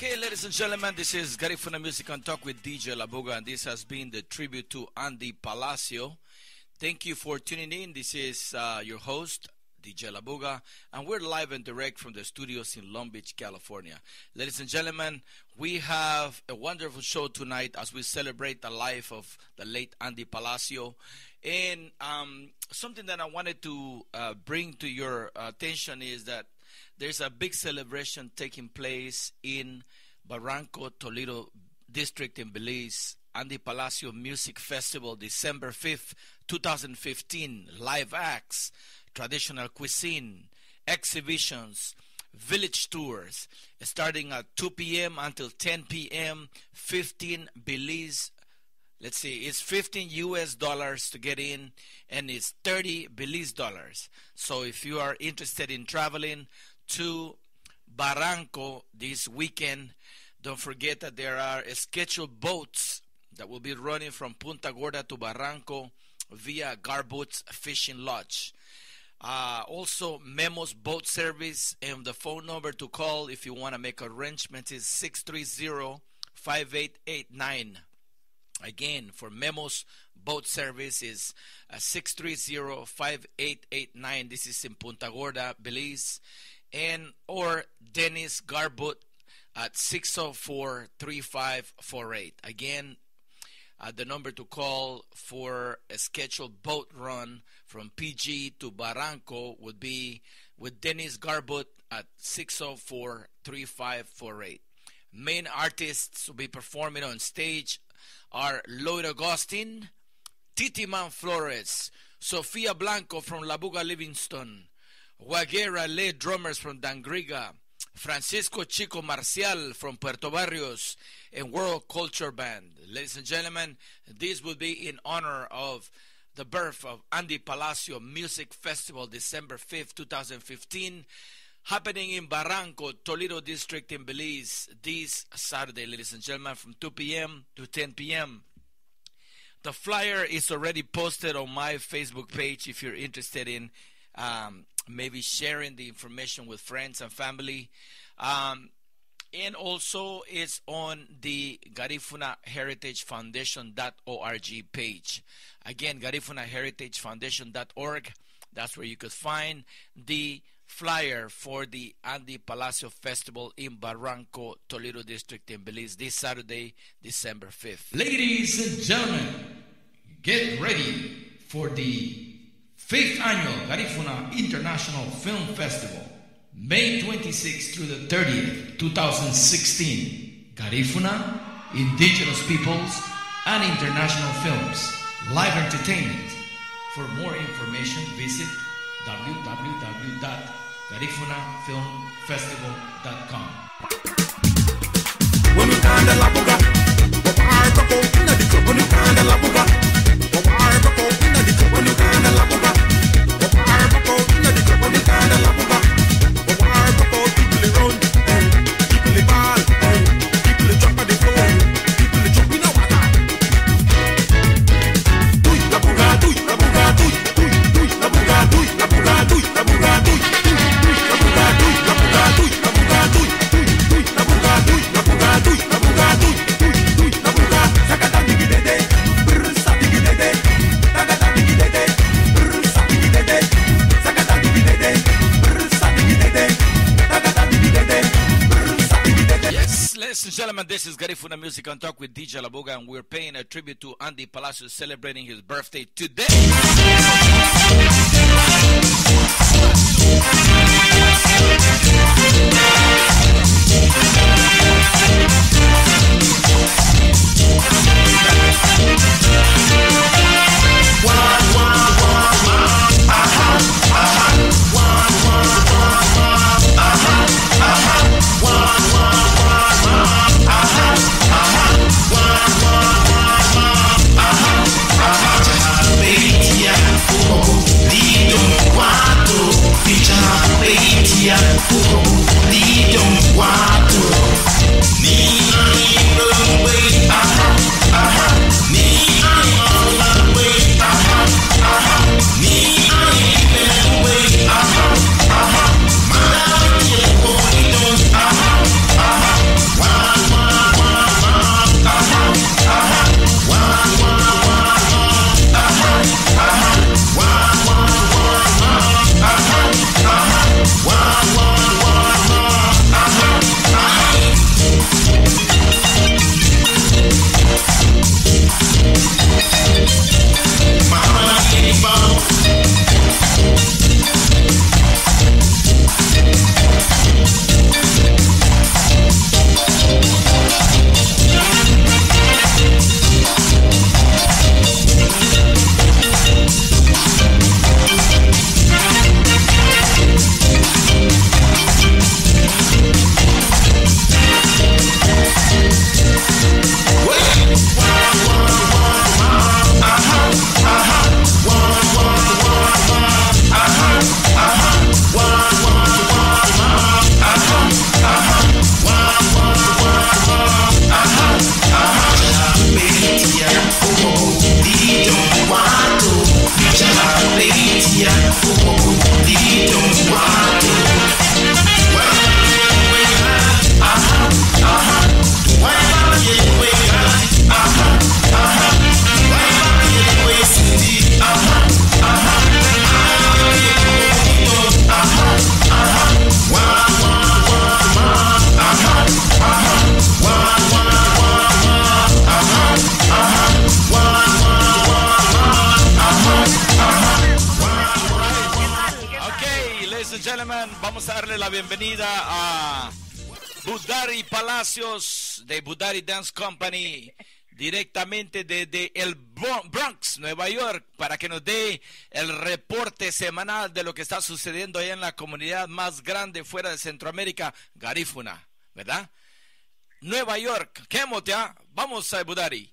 Speaker 1: Again, ladies and gentlemen, this is Garifuna Music and Talk with D J Labuga, and this has been the tribute to Andy Palacio. Thank you for tuning in. This is uh, your host, D J Labuga, and we're live and direct from the studios in Long Beach, California. Ladies and gentlemen, we have a wonderful show tonight as we celebrate the life of the late Andy Palacio. And um, something that I wanted to uh, bring to your attention is that there's a big celebration taking place in Barranco, Toledo District in Belize. Andy Palacio Music Festival, December fifth, two thousand fifteen. Live acts, traditional cuisine, exhibitions, village tours, starting at two p.m. until ten p.m. fifteen Belize. Let's see, it's fifteen U S dollars to get in, and it's thirty Belize dollars. So if you are interested in traveling to Barranco this weekend, don't forget that there are scheduled boats that will be running from Punta Gorda to Barranco via Garbutt's Fishing Lodge. Uh, also, Memo's boat service, and the phone number to call if you want to make arrangements is six three zero, five eight eight nine. Again, for Memo's boat service is uh, six three zero, five eight eight nine. This is in Punta Gorda, Belize. And or Dennis Garbutt at six oh four, three five four eight. Again, uh, the number to call for a scheduled boat run from P G to Barranco would be with Dennis Garbutt at six oh four, three five four eight. Main artists will be performing on stage are Lloyd Augustine, Titi Man Flores, Sofia Blanco from Labuga Livingston, Guaguera lead drummers from Dangriga, Francisco Chico Marcial from Puerto Barrios, and World Culture Band. Ladies and gentlemen, this will be in honor of the birth of Andy Palacio Music Festival, December fifth, two thousand fifteen, happening in Barranco, Toledo District in Belize, this Saturday, ladies and gentlemen, from two p.m. to ten p.m. The flyer is already posted on my Facebook page if you're interested in um, maybe sharing the information with friends and family. Um, and also it's on the Garifuna Heritage Foundation dot org page. Again, Garifuna Heritage Foundation dot org. That's where you could find the flyer for the Andy Palacio Festival in Barranco, Toledo District in Belize this Saturday, December fifth.
Speaker 6: Ladies and gentlemen, get ready for the fifth annual Garifuna International Film Festival, May twenty-sixth through the thirtieth, two thousand sixteen. Garifuna, Indigenous Peoples, and International Films, live entertainment. For more information, visit w w w dot garifuna film festival dot com.
Speaker 1: Ladies and gentlemen, this is Garifuna Music and Talk with D J Labuga, and we're paying a tribute to Andy Palacio, celebrating his birthday today.
Speaker 5: Baby,
Speaker 1: and gentlemen, vamos a darle la bienvenida a Budari Palacios de Budari Dance Company, directamente desde el Bronx, Nueva York, para que nos dé el reporte semanal de lo que está sucediendo allá en la comunidad más grande fuera de Centroamérica, Garifuna, ¿verdad? Nueva York, ¿qué motea? Vamos a Budari.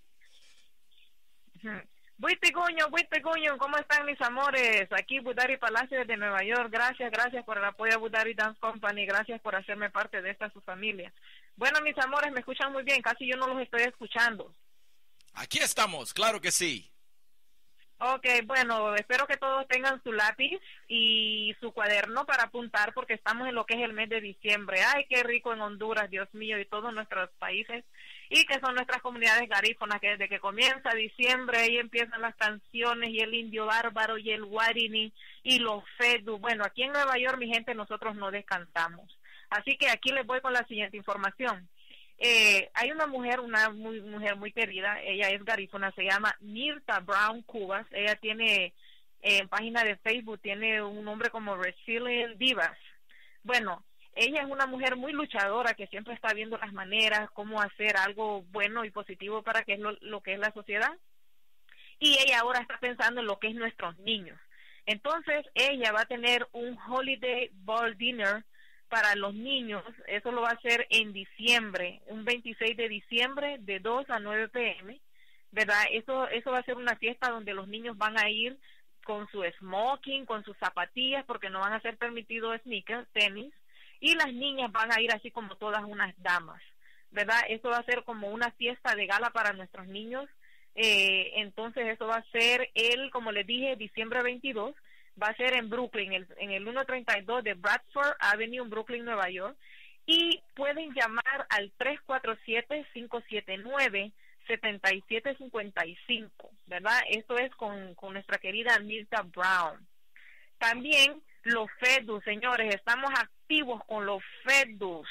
Speaker 7: Buitiguño, Buitiguño, ¿cómo están mis amores? Aquí Budari Palacio de Nueva York. Gracias, gracias por el apoyo a Budari Dance Company. Gracias por hacerme parte de esta su familia. Bueno, mis amores, me escuchan muy bien. Casi yo no los estoy escuchando.
Speaker 1: Aquí estamos, claro que sí.
Speaker 7: Ok, bueno, espero que todos tengan su lápiz y su cuaderno para apuntar porque estamos en lo que es el mes de diciembre. Ay, qué rico en Honduras, Dios mío, y todos nuestros países, y que son nuestras comunidades garífonas, que desde que comienza diciembre ahí empiezan las canciones y el indio bárbaro y el guarini y los fedu. Bueno, aquí en Nueva York, mi gente, nosotros no descansamos. Así que aquí les voy con la siguiente información. Eh, hay una mujer, una muy, mujer muy querida, ella es garífuna, se llama Mirta Brown Cubas. Ella tiene eh, en página de Facebook, tiene un nombre como Resilient Divas. Bueno, ella es una mujer muy luchadora que siempre está viendo las maneras, cómo hacer algo bueno y positivo para que es lo, lo que es la sociedad. Y ella ahora está pensando en lo que es nuestros niños. Entonces, ella va a tener un Holiday Ball Dinner para los niños. Eso lo va a hacer en diciembre, un veintiséis de diciembre, de dos a nueve p m, ¿verdad? Eso, eso va a ser una fiesta donde los niños van a ir con su smoking, con sus zapatillas, porque no van a ser permitidos sneakers, tenis, y las niñas van a ir así como todas unas damas, ¿verdad? Eso va a ser como una fiesta de gala para nuestros niños. Eh, entonces eso va a ser el, como les dije, diciembre veintidós, va a ser en Brooklyn, el, en el ciento treinta y dos de Bradford Avenue, en Brooklyn, Nueva York. Y pueden llamar al tres cuatro siete, cinco siete nueve, siete siete cinco cinco, ¿verdad? Esto es con, con nuestra querida Mirta Brown. También los FEDUS, señores, estamos activos con los FEDUS.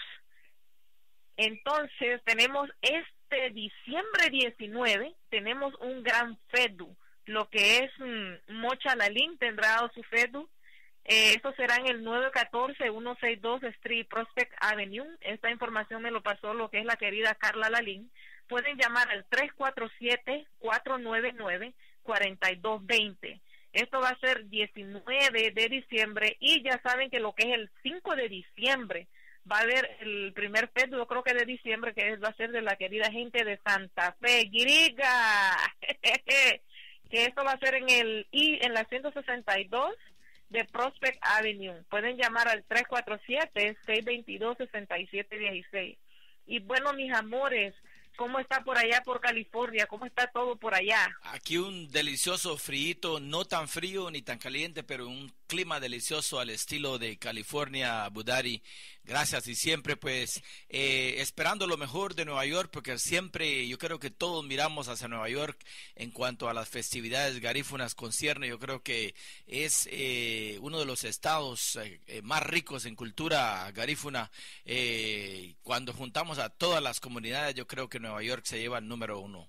Speaker 7: Entonces, tenemos este diciembre diecinueve, tenemos un gran FEDU. Lo que es mm, Mocha Lalín tendrá su FEDU. Eh, eso será en el nueve catorce, ciento sesenta y dos Street Prospect Avenue. Esta información me lo pasó lo que es la querida Carla Lalín. Pueden llamar al tres cuatro siete, cuatro nueve nueve, cuatro dos dos cero. Esto va a ser diecinueve de diciembre y ya saben que lo que es el cinco de diciembre va a haber el primer FEDU, yo creo que de diciembre, que es, va a ser de la querida gente de Santa Fe, Griga. Que esto va a ser en el y en la ciento sesenta y dos de Prospect Avenue. Pueden llamar al tres cuatro siete, seis dos dos, seis siete uno seis. Y bueno, mis amores, ¿cómo está por allá por California? ¿Cómo está todo por allá?
Speaker 1: Aquí un delicioso frío, no tan frío ni tan caliente, pero un clima delicioso al estilo de California, Budari. Gracias, y siempre pues eh, esperando lo mejor de Nueva York, porque siempre yo creo que todos miramos hacia Nueva York en cuanto a las festividades garífunas concierne. Yo creo que es eh, uno de los estados eh, más ricos en cultura garífuna. Eh, cuando juntamos a todas las comunidades, yo creo que Nueva York se lleva el número uno.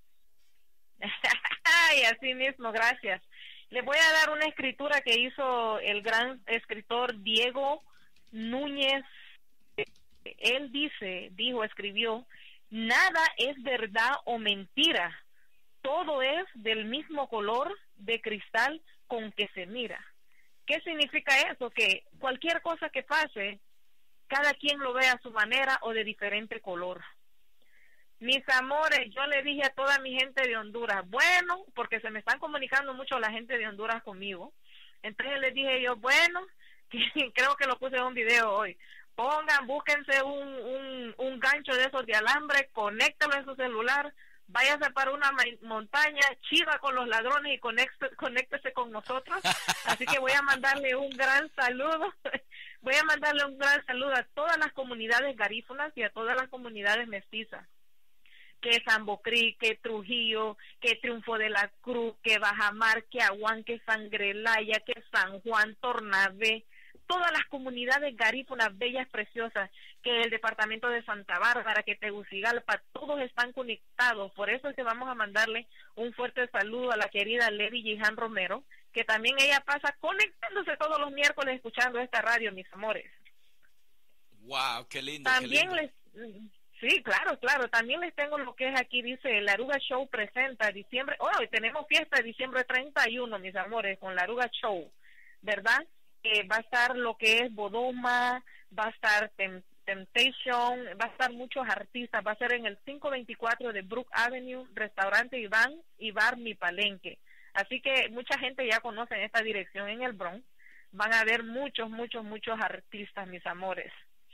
Speaker 7: Ay, así mismo, gracias. Le voy a dar una escritura que hizo el gran escritor Diego Núñez. Él dice, dijo, escribió: nada es verdad o mentira, todo es del mismo color de cristal con que se mira. ¿Qué significa eso? Que cualquier cosa que pase, cada quien lo ve a su manera o de diferente color. Mis amores, yo le dije a toda mi gente de Honduras, bueno, porque se me están comunicando mucho la gente de Honduras conmigo, entonces les dije yo, bueno, creo que lo puse en un video hoy, pongan, búsquense un, un, un gancho de esos de alambre, conéctalo en su celular, váyase para una montaña, chiva con los ladrones y conéctese, conéctese con nosotros. Así que voy a mandarle un gran saludo, voy a mandarle un gran saludo a todas las comunidades garífunas y a todas las comunidades mestizas, que Sambo Creek, que Trujillo, que Triunfo de la Cruz, que Bajamar, que Aguán, que Sangrelaya, que San Juan, Tornavé, todas las comunidades garífunas bellas, preciosas, que el departamento de Santa Bárbara, que Tegucigalpa, todos están conectados. Por eso es que vamos a mandarle un fuerte saludo a la querida Levi Gihan Romero, que también ella pasa conectándose todos los miércoles escuchando esta radio, mis amores.
Speaker 1: Wow, qué lindo.
Speaker 7: También
Speaker 1: qué lindo.
Speaker 7: les, sí, claro, claro, también les tengo lo que es aquí, dice, el Labuga Show presenta diciembre, oh, y tenemos fiesta de diciembre treinta y uno, mis amores, con Labuga Show, ¿verdad? Eh, va a estar lo que es Bodoma, va a estar Tem Temptation, va a estar muchos artistas, va a ser en el quinientos veinticuatro de Brook Avenue, restaurante Iván y Bar Mi Palenque. Así que mucha gente ya conoce esta dirección en el Bronx. Van a haber muchos, muchos, muchos artistas, mis amores.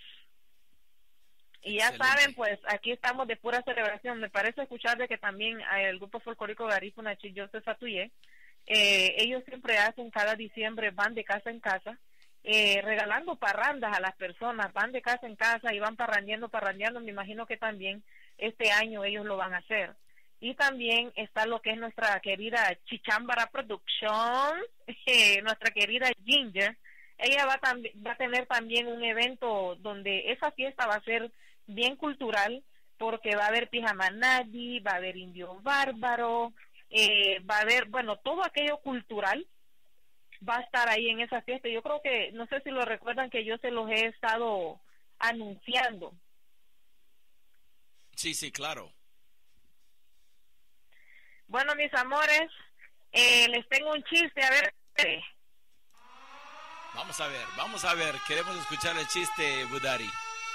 Speaker 7: Y ya
Speaker 1: Excelente.
Speaker 7: saben, pues aquí estamos de pura celebración. Me parece escuchar de que también el grupo folclórico Garifuna Joseph Atuye, eh, ellos siempre hacen cada diciembre, van de casa en casa, eh, regalando parrandas a las personas, van de casa en casa y van parrandeando, parrandeando. Me imagino que también este año ellos lo van a hacer. Y también está lo que es nuestra querida Chichambara Production, eh, nuestra querida Ginger. Ella va, va a tener también un evento donde esa fiesta va a ser bien cultural, porque va a haber pijama nadi, va a haber indio bárbaro, eh, va a haber, bueno, todo aquello cultural va a estar ahí en esa fiesta. Yo creo que, no sé si lo recuerdan, que yo se los he estado anunciando.
Speaker 1: Sí, sí, claro.
Speaker 7: Bueno, mis amores, eh, les tengo un chiste, a ver.
Speaker 1: Vamos a ver, vamos a ver, queremos escuchar el chiste, Budari.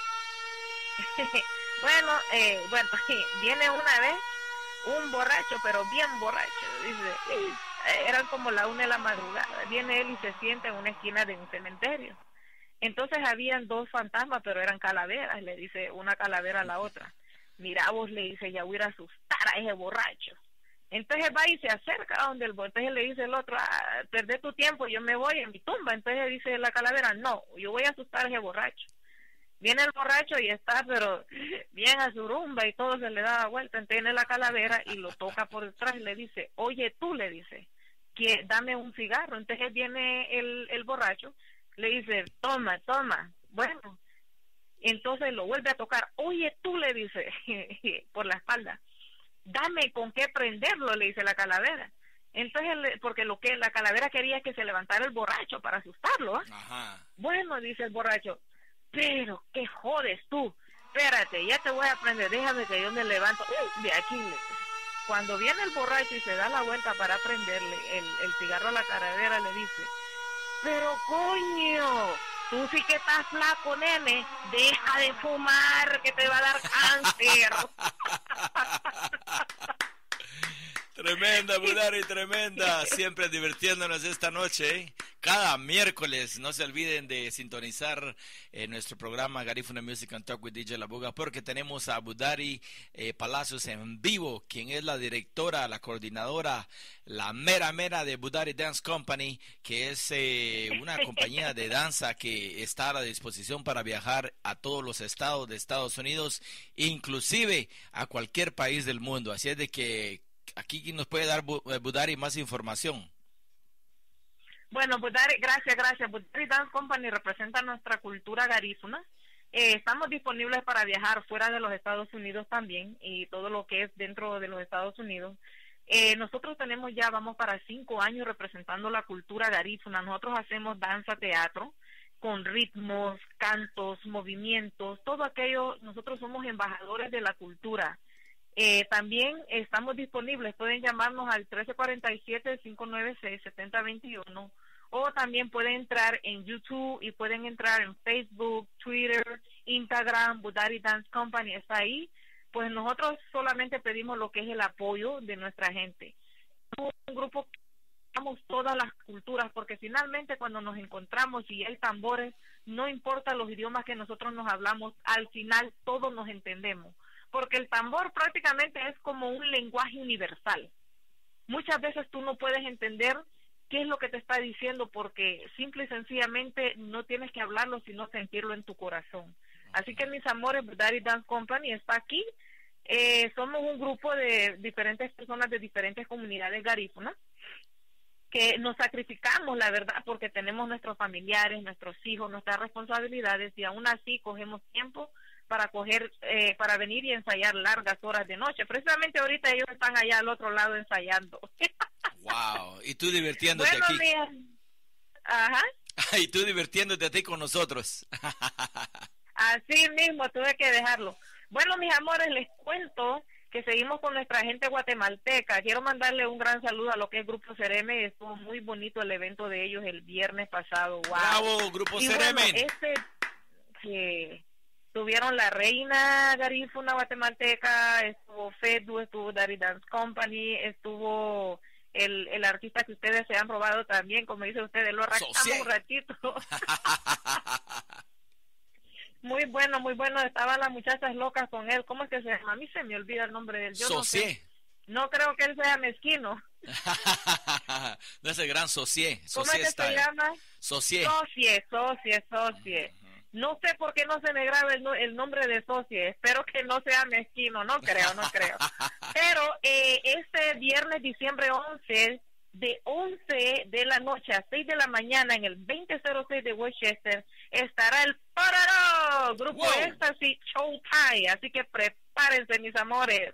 Speaker 7: bueno, eh, bueno, viene una vez un borracho, pero bien borracho, dice, eran como la una de la madrugada, viene él y se sienta en una esquina de un cementerio. Entonces habían dos fantasmas, pero eran calaveras, le dice una calavera a la otra. Mira vos, le dice, ya voy a ir a asustar a ese borracho. Entonces va y se acerca a donde el borracho, entonces le dice el otro, ah, perdé tu tiempo, yo me voy a mi tumba. Entonces dice la calavera, no, yo voy a asustar a ese borracho. Viene el borracho y está, pero bien a su rumba y todo, se le da vuelta. Entonces viene la calavera y lo toca por detrás y le dice, oye tú, le dice, que dame un cigarro. Entonces viene el, el borracho, le dice, toma, toma, bueno. Entonces lo vuelve a tocar, oye tú, le dice, por la espalda, dame con qué prenderlo, le dice la calavera. Entonces, porque lo que la calavera quería es que se levantara el borracho para asustarlo, ¿eh?
Speaker 1: Ajá.
Speaker 7: Bueno, dice el borracho, pero qué jodes tú, espérate, ya te voy a prender, déjame que yo me levanto uh, de aquí. Cuando viene el borracho y se da la vuelta para prenderle el, el cigarro a la calavera, le dice, pero coño, tú sí que estás flaco, nene, deja de fumar que te va a dar cáncer.
Speaker 1: Tremenda, Budari, tremenda. Siempre divirtiéndonos esta noche, ¿eh? Cada miércoles, no se olviden de sintonizar eh, nuestro programa Garifuna Music and Talk with D J Labuga, porque tenemos a Budari eh, Palacios en vivo, quien es la directora, la coordinadora, la mera mera de Budari Dance Company, que es eh, una compañía de danza que está a la disposición para viajar a todos los estados de Estados Unidos, inclusive a cualquier país del mundo. Así es de que aquí nos puede dar Budari más información.
Speaker 7: Bueno, Budari, gracias, gracias. Budari Dance Company representa nuestra cultura garífuna. Eh, estamos disponibles para viajar fuera de los Estados Unidos también, y todo lo que es dentro de los Estados Unidos. Eh, nosotros tenemos ya, vamos para cinco años representando la cultura garífuna. Nosotros hacemos danza, teatro, con ritmos, cantos, movimientos, todo aquello. Nosotros somos embajadores de la cultura. Eh, también estamos disponibles, pueden llamarnos al trece cuarenta y siete, cinco nueve seis, setenta veintiuno, o también pueden entrar en YouTube y pueden entrar en Facebook, Twitter, Instagram. Budari Dance Company está ahí. Pues nosotros solamente pedimos lo que es el apoyo de nuestra gente. Somos un grupo que amamos todas las culturas, porque finalmente cuando nos encontramos y hay tambores, no importa los idiomas que nosotros nos hablamos, al final todos nos entendemos. Porque el tambor prácticamente es como un lenguaje universal. Muchas veces tú no puedes entender qué es lo que te está diciendo, porque simple y sencillamente no tienes que hablarlo, sino sentirlo en tu corazón. Así que, mis amores, Budari Dance Company está aquí. Eh, somos un grupo de diferentes personas de diferentes comunidades garífunas que nos sacrificamos, la verdad, porque tenemos nuestros familiares, nuestros hijos, nuestras responsabilidades, y aún así cogemos tiempo para coger, eh, para venir y ensayar largas horas de noche. Precisamente ahorita ellos están allá al otro lado ensayando.
Speaker 1: Wow, y tú divirtiéndote
Speaker 7: Bueno,
Speaker 1: aquí.
Speaker 7: mira, ajá.
Speaker 1: Y tú divirtiéndote a ti con nosotros.
Speaker 7: Así mismo tuve que dejarlo. Bueno, mis amores, les cuento que seguimos con nuestra gente guatemalteca. Quiero mandarle un gran saludo a lo que es Grupo Cereme. Estuvo muy bonito el evento de ellos el viernes pasado. Wow.
Speaker 1: Bravo, Grupo
Speaker 7: Y
Speaker 1: Cereme.
Speaker 7: bueno, este que tuvieron la reina Garifuna guatemalteca, estuvo Fedu, estuvo Daddy Dance Company, estuvo el, el artista que ustedes se han robado también, como dice ustedes, lo arrancamos
Speaker 1: Socié.
Speaker 7: un ratito. Muy bueno, muy bueno, estaban las muchachas locas con él. ¿Cómo es que se llama? A mí se me olvida el nombre de él. Yo
Speaker 1: Socié.
Speaker 7: no sé. No creo que él sea mezquino.
Speaker 1: No es el gran Socié.
Speaker 7: ¿Cómo
Speaker 1: Socié
Speaker 7: es que
Speaker 1: style.
Speaker 7: se llama?
Speaker 1: Socié.
Speaker 7: Socie, Socie, Socie. No sé por qué no se me graba el, no- el nombre de Socie. Espero que no sea mezquino. No creo, no creo. Pero eh, este viernes, diciembre once, de once de la noche a seis de la mañana en el veinte cero seis de Westchester, estará el Pororo, Grupo
Speaker 1: Wow.
Speaker 7: Éxtasis Showtime. Así que prepárense, mis amores.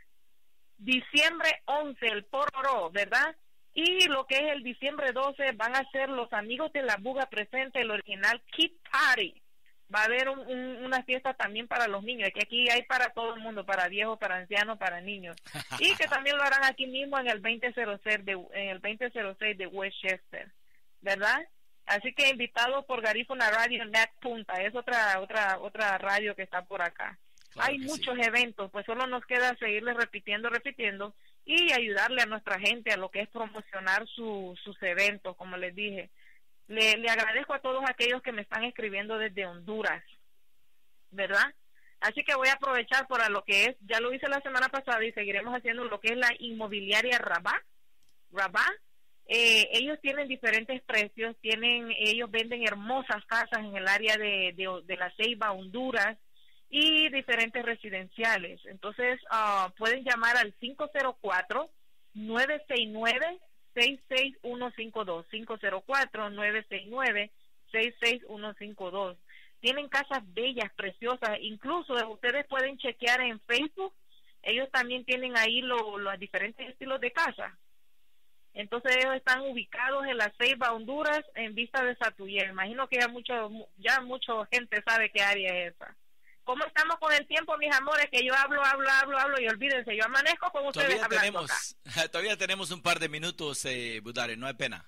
Speaker 7: Diciembre once, el Pororo, ¿verdad? Y lo que es el diciembre doce van a ser los amigos de Labuga presente, el original Kid Party. Va a haber un, un- una fiesta también para los niños, que aquí hay para todo el mundo, para viejos, para ancianos, para niños. Y que también lo harán aquí mismo en el veinte cero seis de, en el veinte cero seis de Westchester, ¿verdad? Así que invitado por Garifuna Radio Net Punta, es otra otra otra radio que está por acá.
Speaker 1: Claro
Speaker 7: Hay
Speaker 1: que
Speaker 7: muchos
Speaker 1: sí.
Speaker 7: eventos, pues solo nos queda seguirles repitiendo, repitiendo y ayudarle a nuestra gente a lo que es promocionar su, sus eventos, como les dije. Le, le agradezco a todos aquellos que me están escribiendo desde Honduras, ¿verdad? Así que voy a aprovechar para lo que es, ya lo hice la semana pasada y seguiremos haciendo lo que es la inmobiliaria Rabá. Rabá, eh, ellos tienen diferentes precios, tienen, ellos venden hermosas casas en el área de, de, de La Ceiba, Honduras, y diferentes residenciales. Entonces, ah, pueden llamar al cinco cero cuatro, nueve seis nueve, seis seis uno cinco dos, cinco cero cuatro, nueve seis nueve, seis seis uno cinco dos. Tienen casas bellas, preciosas, incluso ustedes pueden chequear en Facebook, ellos también tienen ahí lo- los diferentes estilos de casa. Entonces ellos están ubicados en La Ceiba, Honduras, en vista de Satuyé. Imagino que ya mucho, ya mucha gente sabe qué área es esa. ¿Cómo estamos con el tiempo, mis amores? Que yo hablo, hablo, hablo, hablo y olvídense, yo amanezco con ustedes
Speaker 1: Todavía
Speaker 7: hablando
Speaker 1: tenemos,
Speaker 7: acá.
Speaker 1: todavía tenemos un par de minutos, eh, Budare, no hay pena.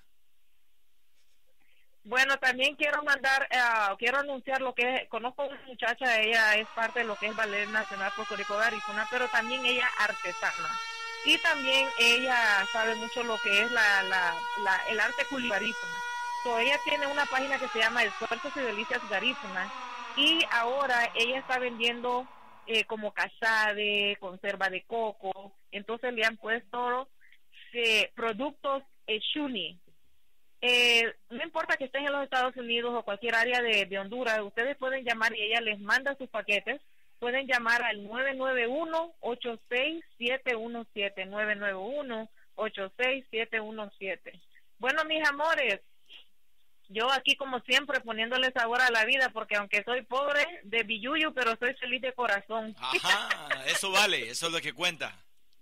Speaker 7: Bueno, también quiero mandar, uh, quiero anunciar lo que es, conozco a una muchacha, ella es parte de lo que es Ballet Nacional Puerto Rico Garifuna, pero también ella artesana. Y también ella sabe mucho lo que es la, la, la el arte culibarífuna. So, ella tiene una página que se llama Esfuerzos y Delicias Garífuna, y ahora ella está vendiendo eh, como casade, conserva de coco, entonces le han puesto eh, productos eh, Shuni. Eh, no importa que estén en los Estados Unidos o cualquier área de, de Honduras, ustedes pueden llamar y ella les manda sus paquetes. Pueden llamar al nueve nueve uno, ocho seis siete uno siete, nueve nueve uno, ocho seis siete uno siete. Bueno, mis amores, yo aquí como siempre poniéndole sabor a la vida, porque aunque soy pobre de billuyo, pero soy feliz de corazón.
Speaker 1: Ajá, eso vale, eso es lo que cuenta.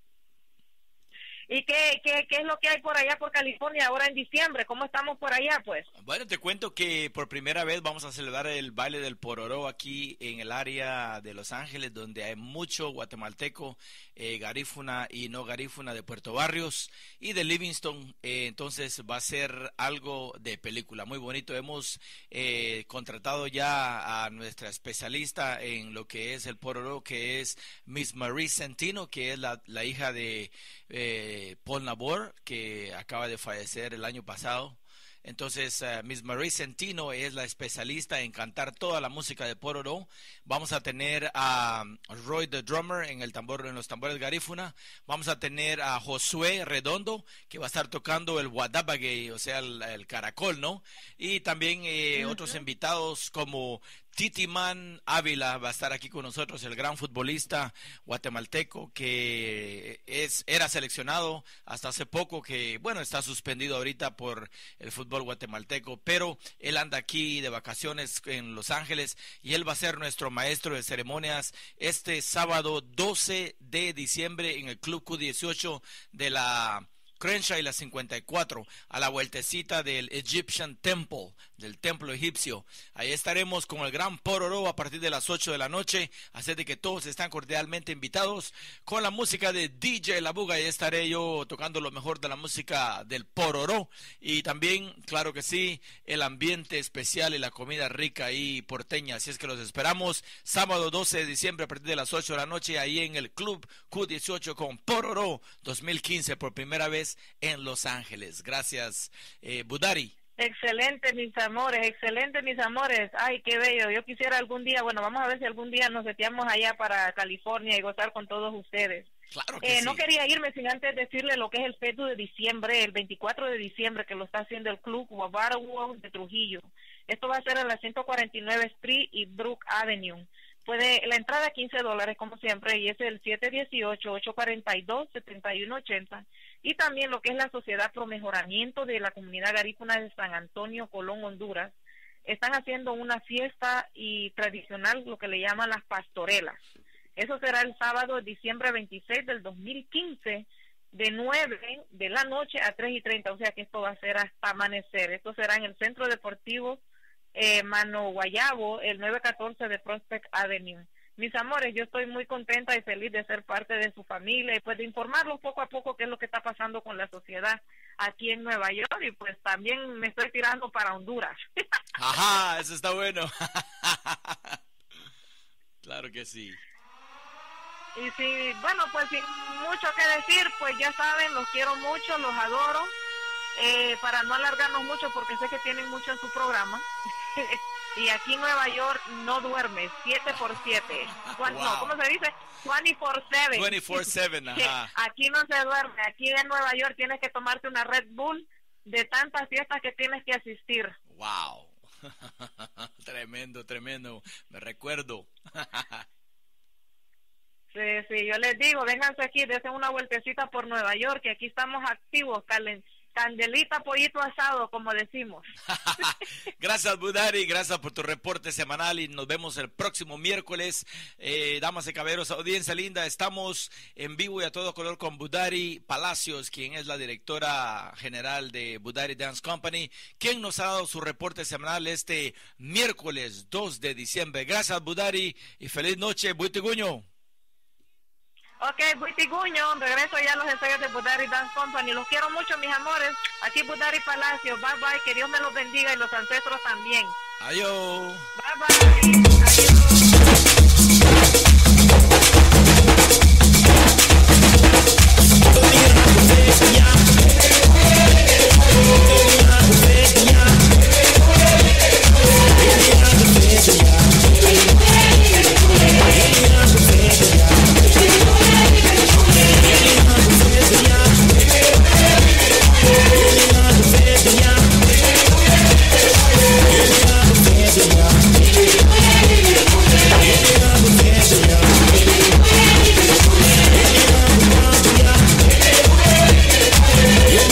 Speaker 7: ¿Y qué, qué, qué es lo que hay por allá por California ahora en diciembre? ¿Cómo estamos por allá, pues?
Speaker 1: Bueno, te cuento que por primera vez vamos a celebrar el baile del Pororó aquí en el área de Los Ángeles, donde hay mucho guatemalteco, eh, garífuna y no garífuna de Puerto Barrios y de Livingston. Eh, entonces va a ser algo de película, muy bonito. Hemos eh, contratado ya a nuestra especialista en lo que es el Pororó, que es Miss Marie Centino, que es la, la hija de eh, Paul Nabor, que acaba de fallecer el año pasado. Entonces, uh, Miss Marie Centino es la especialista en cantar toda la música de Pororó. Vamos a tener a Roy the Drummer en el tambor, en los tambores garífuna. Vamos a tener a Josué Redondo, que va a estar tocando el guadabagay, o sea, el, el caracol, ¿no? Y también eh, uh-huh. otros invitados como Titiman Ávila va a estar aquí con nosotros, el gran futbolista guatemalteco que es era seleccionado hasta hace poco, que bueno, está suspendido ahorita por el fútbol guatemalteco, pero él anda aquí de vacaciones en Los Ángeles y él va a ser nuestro maestro de ceremonias este sábado doce de diciembre en el Club Q dieciocho de la Crenshaw y la cincuenta y cuatro, a la vueltecita del Egyptian Temple, del templo egipcio. Ahí estaremos con el gran Pororo a partir de las ocho de la noche, así de que todos están cordialmente invitados con la música de D J Labuga. Ahí estaré yo tocando lo mejor de la música del Pororo y también, claro que sí, el ambiente especial y la comida rica ahí porteña. Así es que los esperamos sábado doce de diciembre a partir de las ocho de la noche ahí en el Club Q dieciocho con Pororo dos mil quince por primera vez en Los Ángeles. Gracias, eh, Budari.
Speaker 7: Excelente, mis amores, excelente, mis amores. Ay, qué bello. Yo quisiera algún día, bueno, vamos a ver si algún día nos seteamos allá para California y gozar con todos ustedes.
Speaker 1: Claro que
Speaker 7: eh,
Speaker 1: sí.
Speaker 7: No quería irme sin antes decirle lo que es el F E D U de diciembre, el veinticuatro de diciembre, que lo está haciendo el Club Guabarabo de Trujillo. Esto va a ser en la ciento cuarenta y nueve Street y Brook Avenue. Puede, la entrada quince dólares como siempre, y es el siete uno ocho, ocho cuatro dos, siete uno ocho cero. Y también lo que es la Sociedad Pro Mejoramiento de la Comunidad Garifuna de San Antonio, Colón, Honduras. Están haciendo una fiesta y tradicional, lo que le llaman las pastorelas. Eso será el sábado, diciembre veintiséis del dos mil quince, de nueve de la noche a tres y treinta, o sea que esto va a ser hasta amanecer. Esto será en el Centro Deportivo eh, Mano Guayabo, el nueve catorce de Prospect Avenue. Mis amores, yo estoy muy contenta y feliz de ser parte de su familia y pues de informarlos poco a poco qué es lo que está pasando con la sociedad aquí en Nueva York, y pues también me estoy tirando para Honduras.
Speaker 1: Ajá, eso está bueno. Claro que sí.
Speaker 7: Y sí, bueno, pues sin mucho que decir, pues ya saben, los quiero mucho, los adoro. Eh, para no alargarnos mucho, porque sé que tienen mucho en su programa. Y aquí en Nueva York no duerme, siete por siete. Wow. No, ¿cómo se dice? veinticuatro siete.
Speaker 1: veinticuatro siete, ajá.
Speaker 7: Aquí no se duerme, aquí en Nueva York tienes que tomarte una Red Bull de tantas fiestas que tienes que asistir.
Speaker 1: Wow. Tremendo, tremendo. Me recuerdo.
Speaker 7: Sí, sí, yo les digo, vénganse aquí, desen una vueltecita por Nueva York, que aquí estamos activos, calen, candelita, pollito asado, como decimos.
Speaker 1: Gracias, Budari, gracias por tu reporte semanal y nos vemos el próximo miércoles. Eh, damas y caballeros, audiencia linda, estamos en vivo y a todo color con Budari Palacios, quien es la directora general de Budari Dance Company, quien nos ha dado su reporte semanal este miércoles dos de diciembre. Gracias, Budari, y feliz noche, Buitiguño.
Speaker 7: Ok, Buitiguño, regreso ya a los ensayos de Budari Dance Company. Los quiero mucho, mis amores. Aquí Budari Palacio. Bye bye, que Dios me los bendiga y los ancestros también.
Speaker 1: Adiós.
Speaker 7: Bye bye.
Speaker 5: Yeah.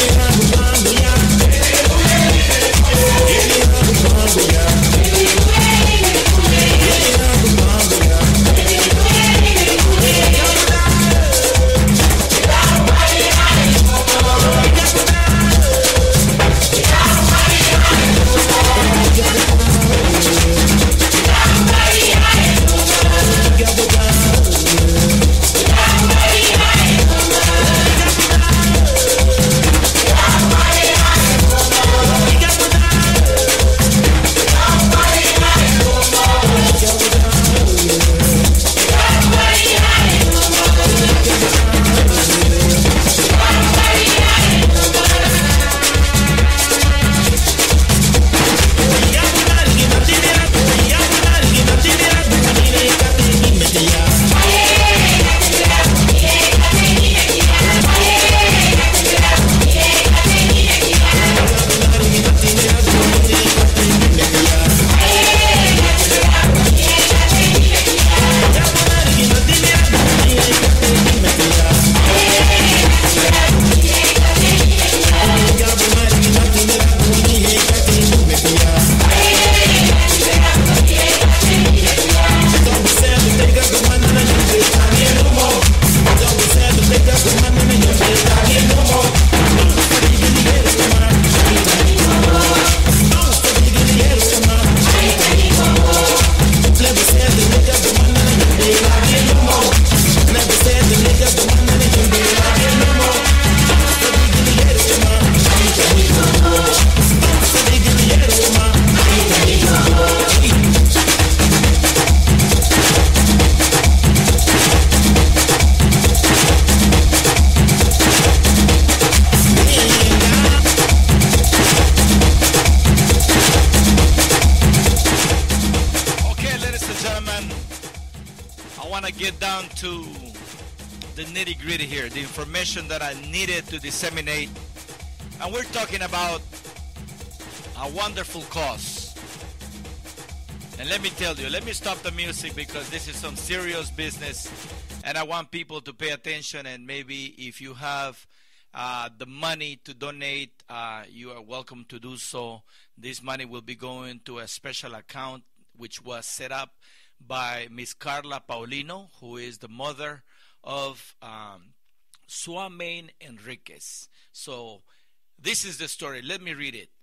Speaker 1: to get down to the nitty gritty here, the information that I needed to disseminate. And we're talking about a wonderful cause. And let me tell you, let me stop the music because this is some serious business. And I want people to pay attention. And maybe if you have uh, the money to donate, uh, you are welcome to do so. This money will be going to a special account which was set up by Miss Carla Paulino, who is the mother of um, Suamain Enriquez. So this is the story. Let me read it.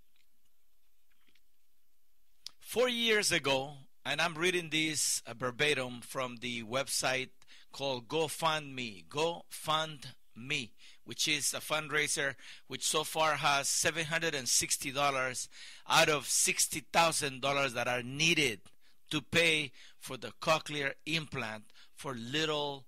Speaker 1: Four years ago, and I'm reading this uh, verbatim from the website called GoFundMe, GoFundMe, which is a fundraiser which so far has seven hundred sixty dollars out of sixty thousand dollars that are needed to pay for the cochlear implant for little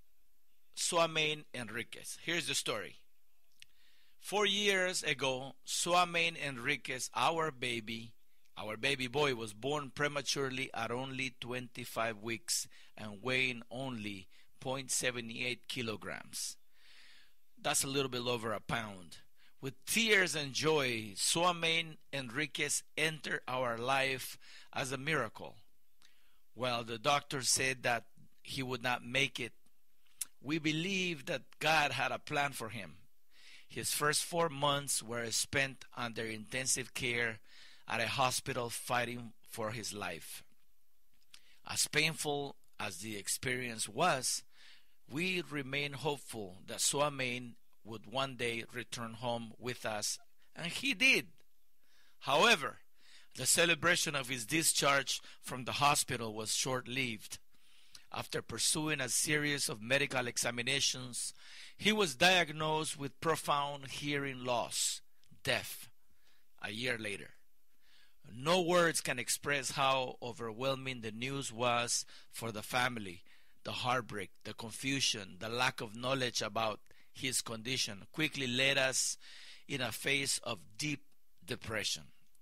Speaker 1: Suamain Enriquez. Here's the story. Four years ago, Suamain Enriquez, our baby, our baby boy, was born prematurely at only twenty-five weeks and weighing only zero point seven eight kilograms. That's a little bit over a pound. With tears and joy, Suamain Enriquez entered our life as a miracle. Well, the doctor said that he would not make it. We believed that God had a plan for him. His first four months were spent under intensive care at a hospital fighting for his life. As painful as the experience was, we remained hopeful that Suamain would one day return home with us, and he did. However, the celebration of his discharge from the hospital was short-lived. After pursuing a series of medical examinations, he was diagnosed with profound hearing loss, deaf, a year later. No words can express how overwhelming the news was for the family. The heartbreak, the confusion, the lack of knowledge about his condition quickly led us in a phase of deep depression.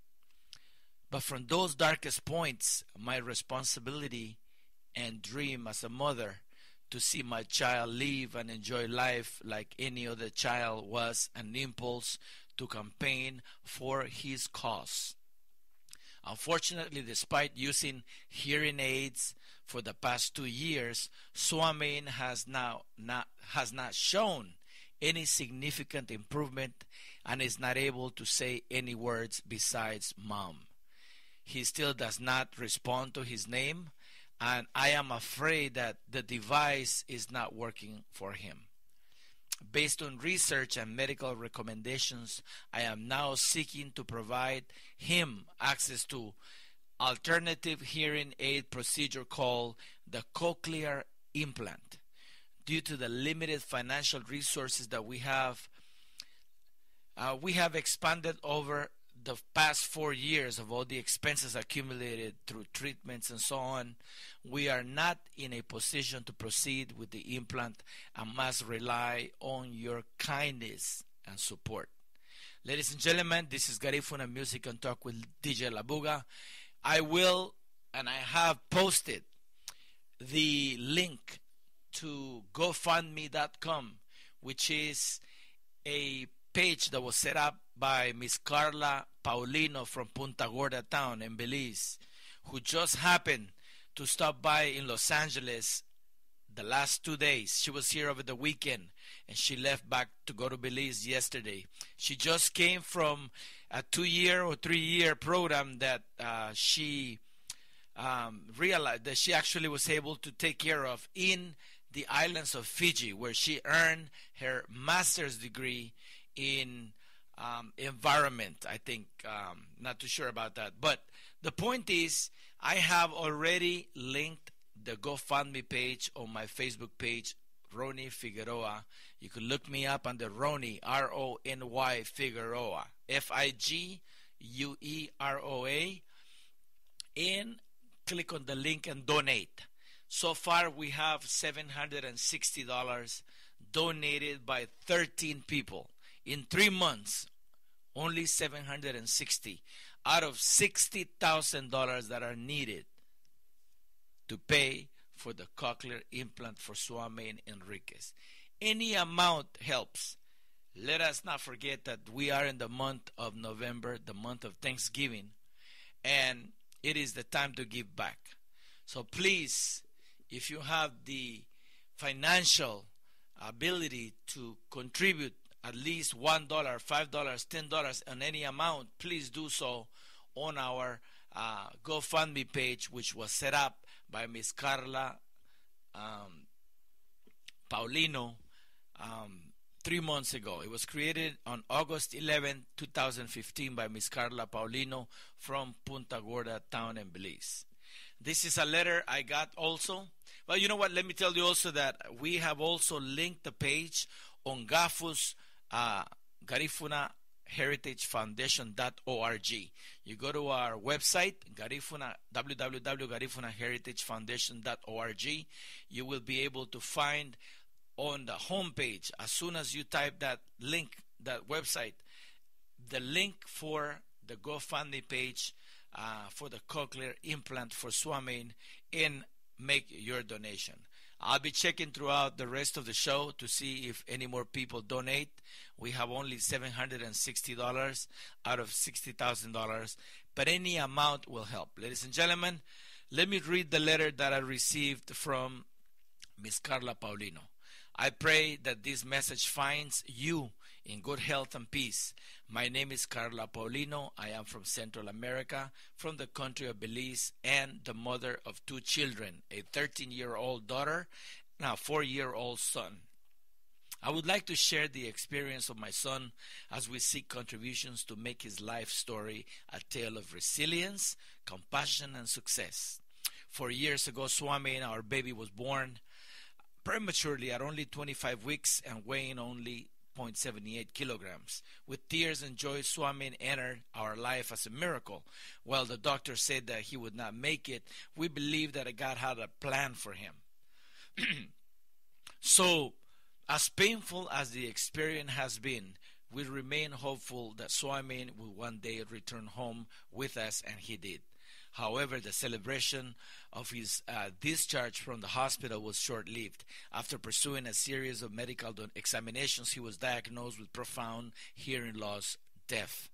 Speaker 1: But from those darkest points, my responsibility and dream as a mother to see my child live and enjoy life like any other child was an impulse to campaign for his cause. Unfortunately, despite using hearing aids for the past two years, Suamain has now not has not shown any significant improvement and is not able to say any words besides mom. He still does not respond to his name, and I am afraid that the device is not working for him. Based on research and medical recommendations, I am now seeking to provide him access to alternative hearing aid procedure called the cochlear implant. Due to the limited financial resources that we have, uh, we have expanded over the past four years of all the expenses accumulated through treatments and so on. We are not in a position to proceed with the implant and must rely on your kindness and support. Ladies and gentlemen, this is Garifuna Music and Talk with D J Labuga. I will, and I have posted the link to go fund me dot com, which is a page that was set up by Miss Carla Paulino from Punta Gorda town in Belize, who just happened to stop by in Los Angeles the last two days. She was here over the weekend, and she left back to go to Belize yesterday. She just came from a two-year or three-year program that uh, she um, realized that she actually was able to take care of in the islands of Fiji, where she earned her master's degree in um, environment, I think. Um, not too sure about that. But the point is, I have already linked the GoFundMe page on my Facebook page, Rony Figueroa. You can look me up under Rony, R O N Y Figueroa, F I G U E R O A, and click on the link and donate. So far, we have seven hundred sixty dollars donated by thirteen people. In three months, only seven hundred sixty out of sixty thousand dollars that are needed to pay for the cochlear implant for Suamen Enriquez. Any amount helps. Let us not forget that we are in the month of November, the month of Thanksgiving, and it is the time to give back. So please, if you have the financial ability to contribute at least one dollar, five dollars, ten dollars on any amount, please do so on our uh, GoFundMe page, which was set up by Miss Carla um, Paulino um, three months ago. It was created on August eleventh, two thousand fifteen by Miss Carla Paulino from Punta Gorda town in Belize. This is a letter I got also. Well, you know what? Let me tell you also that we have also linked the page on G A H F U's uh, Garifuna Heritage Foundation dot org. You go to our website, Garifuna, w w w dot garifuna heritage foundation dot org. You will be able to find on the homepage, as soon as you type that link, that website, the link for the GoFundMe page uh, for the cochlear implant for Suamen, and make your donation. I'll be checking throughout the rest of the show to see if any more people donate. We have only seven hundred sixty dollars out of sixty thousand dollars, but any amount will help. Ladies and gentlemen, let me read the letter that I received from Miss Carla Paulino. I pray that this message finds you in good health and peace. My name is Carla Paulino. I am from Central America, from the country of Belize, and the mother of two children, a thirteen-year-old daughter and a four-year-old son. I would like to share the experience of my son as we seek contributions to make his life story a tale of resilience, compassion, and success. Four years ago, Suamen, our baby, was born prematurely at only twenty-five weeks and weighing only zero point seven eight kilograms. With tears and joy, Suamen entered our life as a miracle. While the doctor said that he would not make it, we believed that God had a plan for him. So, as painful as the experience has been, we remain hopeful that Suamen will one day return home with us, and he did. However, the celebration of his uh, discharge from the hospital was short-lived. After pursuing a series of medical examinations, he was diagnosed with profound hearing loss, deaf.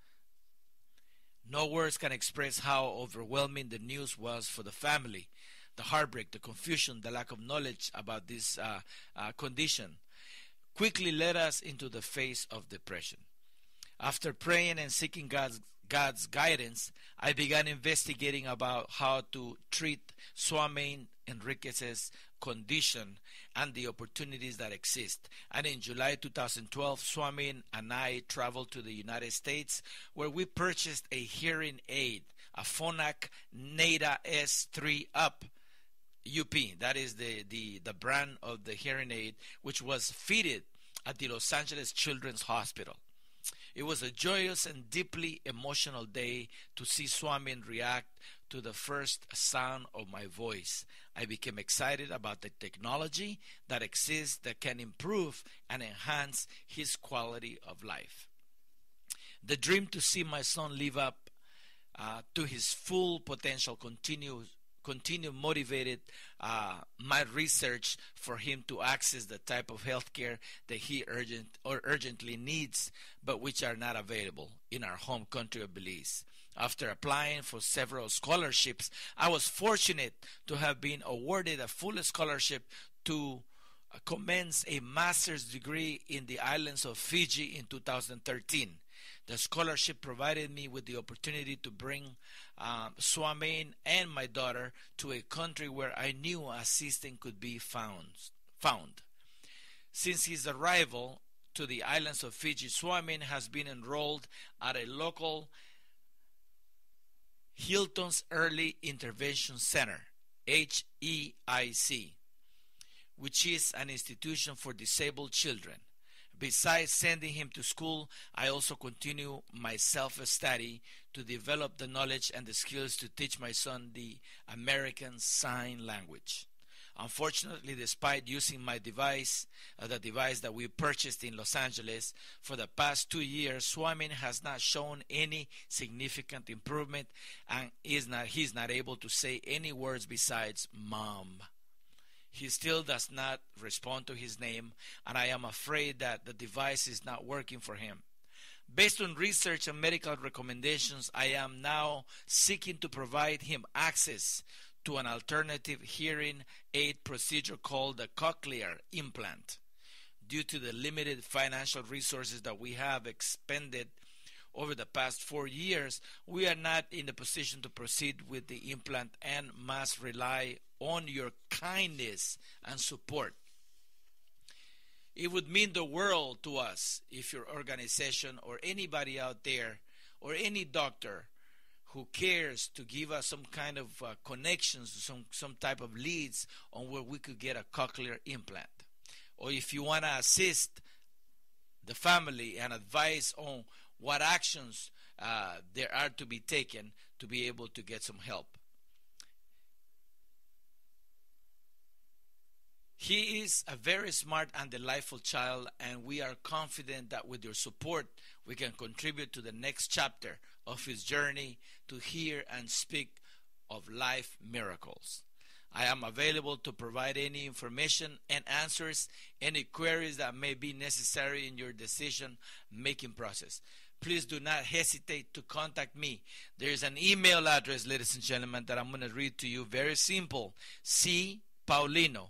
Speaker 1: No words can express how overwhelming the news was for the family. The heartbreak, the confusion, the lack of knowledge about this uh, uh, condition quickly led us into the phase of depression. After praying and seeking God's God's guidance, I began investigating about how to treat Suamen Enriquez's condition and the opportunities that exist. And in July two thousand twelve, Suamen and I traveled to the United States, where we purchased a hearing aid, a Phonak Nada S three Up U P. That is the, the, the brand of the hearing aid, which was fitted at the Los Angeles Children's Hospital. It was a joyous and deeply emotional day to see Suamen react to the first sound of my voice. I became excited about the technology that exists that can improve and enhance his quality of life. The dream to see my son live up uh, to his full potential continues continue motivated uh, my research for him to access the type of health care that he urgent or urgently needs, but which are not available in our home country of Belize. After applying for several scholarships, I was fortunate to have been awarded a full scholarship to uh, commence a master's degree in the islands of Fiji in two thousand thirteen. The scholarship provided me with the opportunity to bring um, Suamen and my daughter to a country where I knew assistance could be found. found. Since his arrival to the islands of Fiji, Suamen has been enrolled at a local Hilton's Early Intervention Center, H E I C, which is an institution for disabled children. Besides sending him to school, I also continue my self-study to develop the knowledge and the skills to teach my son the American Sign Language. Unfortunately, despite using my device, uh, the device that we purchased in Los Angeles, for the past two years, Suamen has not shown any significant improvement and is not, he's not able to say any words besides mom. He still does not respond to his name, and I am afraid that the device is not working for him. Based on research and medical recommendations, I am now seeking to provide him access to an alternative hearing aid procedure called the cochlear implant. Due to the limited financial resources that we have expended over the past four years, we are not in the position to proceed with the implant and must rely on your kindness and support. It would mean the world to us if your organization or anybody out there or any doctor who cares to give us some kind of uh, connections, some, some type of leads on where we could get a cochlear implant. Or if you want to assist the family and advise on what actions uh, there are to be taken to be able to get some help. He is a very smart and delightful child, and we are confident that with your support, we can contribute to the next chapter of his journey to hear and speak of life miracles. I am available to provide any information and answers any queries that may be necessary in your decision-making process. Please do not hesitate to contact me. There is an email address, ladies and gentlemen, that I'm going to read to you. Very simple. C. Paulino.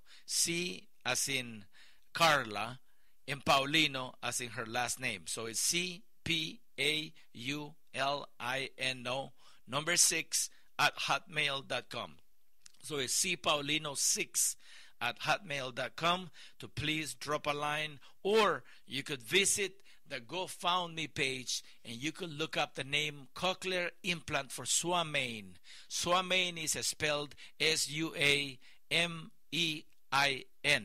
Speaker 1: C as in Carla, and Paulino as in her last name. So it's C P A U L I N O, number six, at hotmail dot com. So it's C Paulino six at hotmail dot com to please drop a line, or you could visit the GoFundMe page and you could look up the name Cochlear Implant for Suamain. Suamain is spelled S U A M E I N.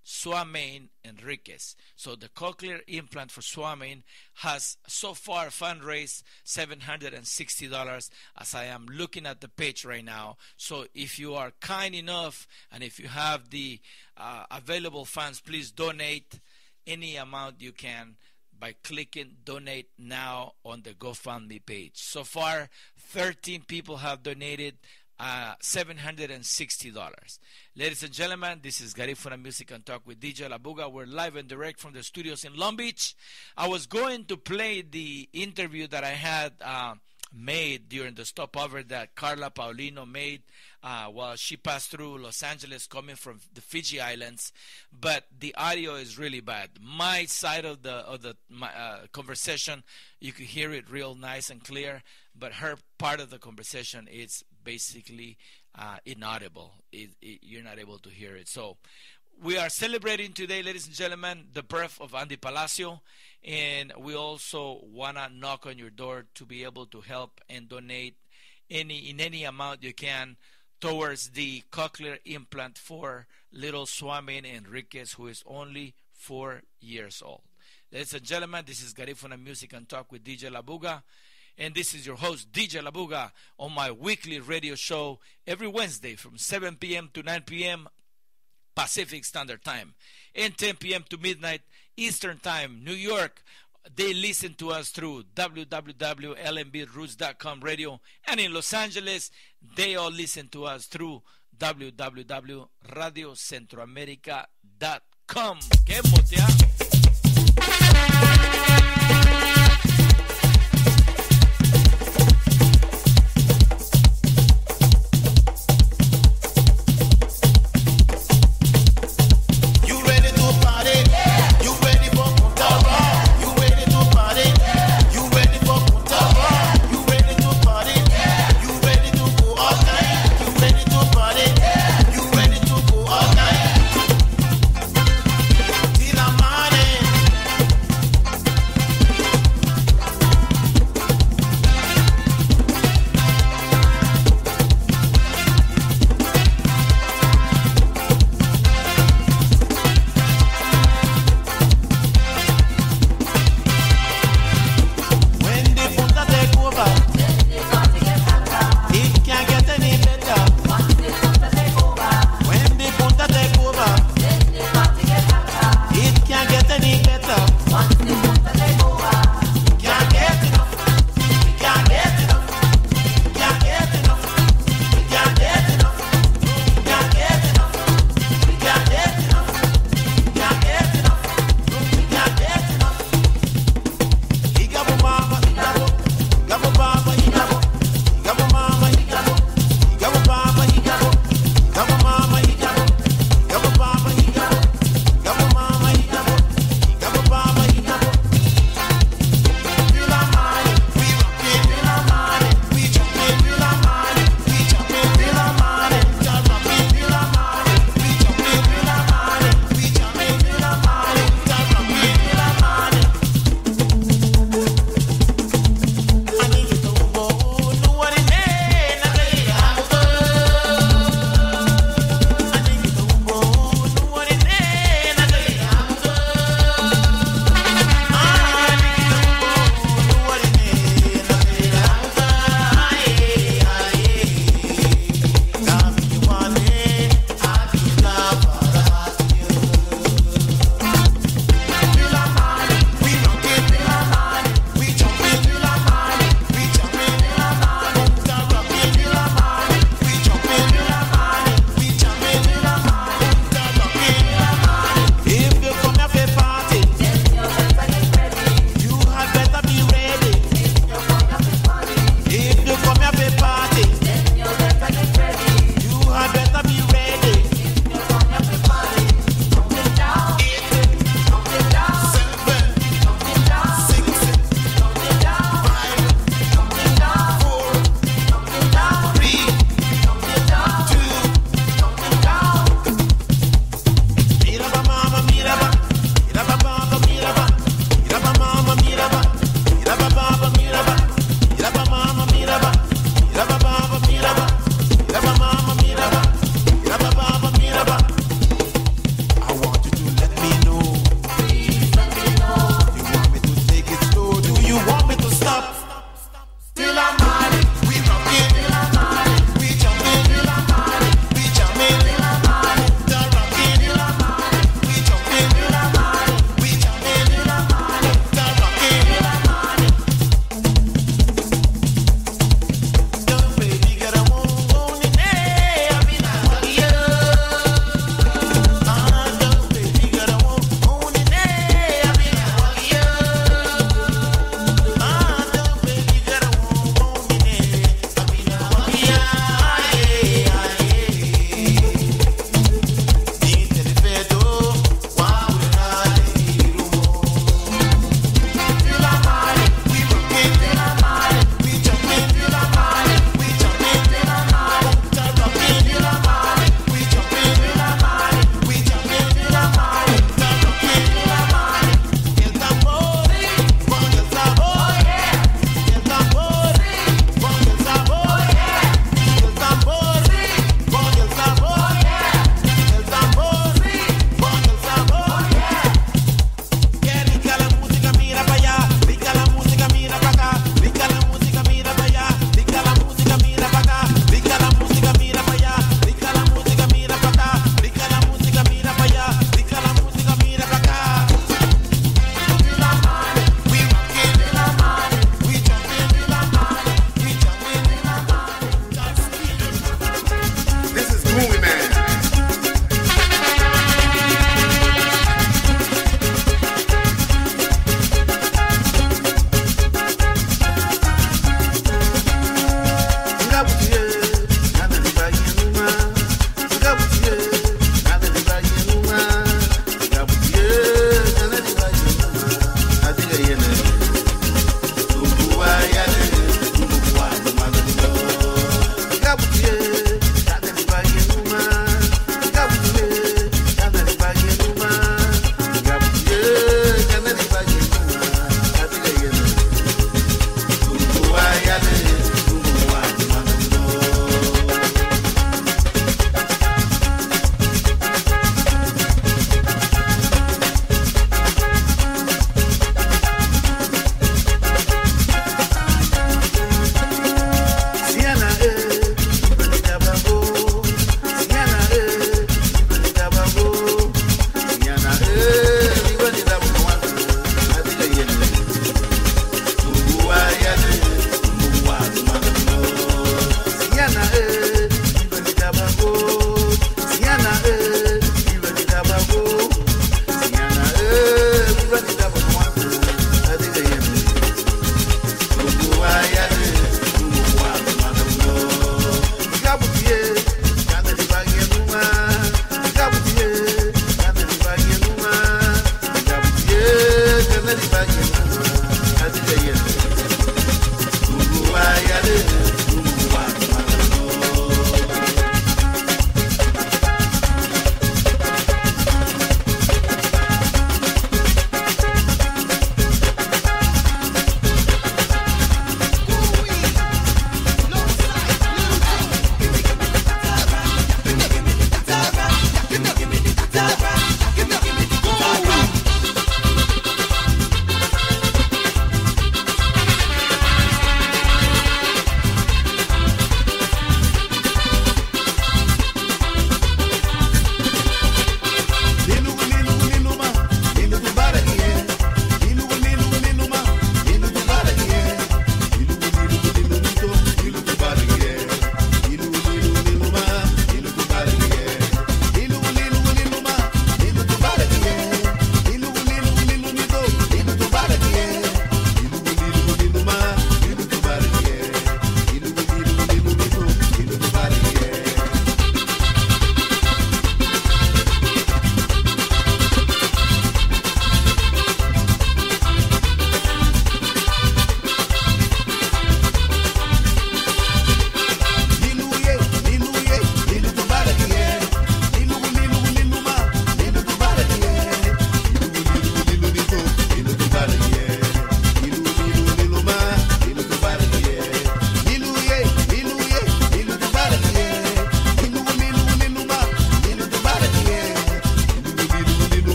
Speaker 1: Suamain Enriquez. So the cochlear implant for Suamain has so far fundraised seven hundred sixty dollars as I am looking at the page right now. So if you are kind enough and if you have the uh, available funds, please donate any amount you can by clicking donate now on the GoFundMe page. So far, thirteen people have donated Uh, seven hundred sixty dollars. Ladies and gentlemen, this is Garifuna Music and Talk with D J Labuga. We're live and direct from the studios in Long Beach. I was going to play the interview that I had uh, made during the stopover that Carla Paulino made uh, while she passed through Los Angeles coming from the Fiji Islands, but the audio is really bad. My side of the of the my, uh, conversation, you could hear it real nice and clear, but her part of the conversation is basically uh, inaudible. It, it, you're not able to hear it. So we are celebrating today, ladies and gentlemen, the birth of Andy Palacio, and we also want to knock on your door to be able to help and donate any in any amount you can towards the cochlear implant for little Suamain Enriquez, who is only four years old. Ladies and gentlemen, this is Garifuna Music and Talk with D J Labuga. And this is your host, D J Labuga, on my weekly radio show every Wednesday from seven p.m. to nine p.m. Pacific Standard Time and ten p.m. to midnight Eastern Time, New York. They listen to us through w w w dot l m b roots dot com radio. And in Los Angeles, they all listen to us through w w w dot radio centroamerica dot com. ¡Qué motea!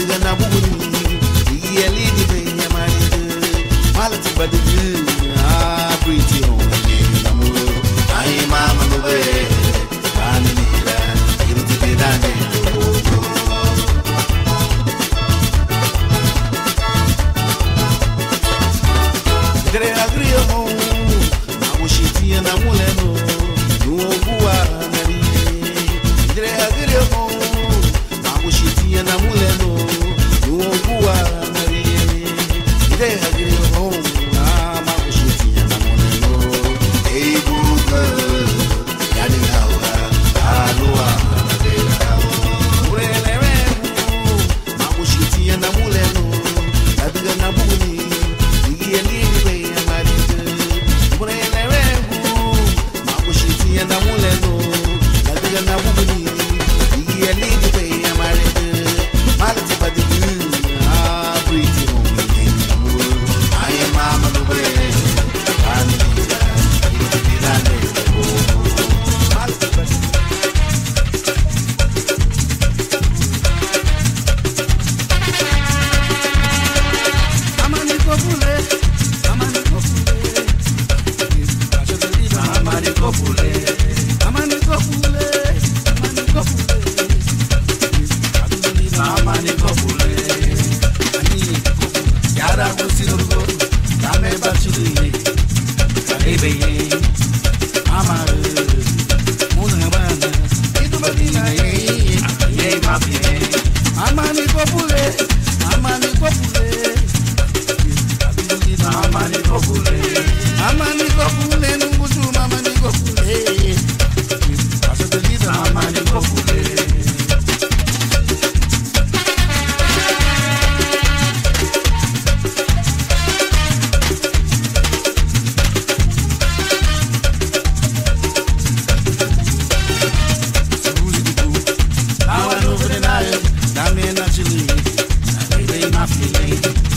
Speaker 8: diga na buguni ye lady be yamari malati badu ah pretty home namu ai mama no be ani nira iruti te dane Dre agrio mo na mushiti na muleno no bua nari Dre agrio mo na mushiti na muleno no bua nari Dre agrio mo na mushiti na muleno ei buka yani hawa alua Urele na mushiti na muleno adiga na buni yeli na muleno la diga na bubuni yeli de be amarede malati badigu ah pretty home I am mama no be ani dilane malati badigu amani kopule amani kopule amani kopule Amani kopule, amani kopule, amani kopule, ani yara kusirugo, kame bachuli, kalebe ye, amare, munabana, itu badina ye, ye mafie, amani kopule, amani kopule, amani kopule, amani kopule, nungusu amani kopule. Amani kopule Awa no vre na yo, dame na chili, na baby mafia.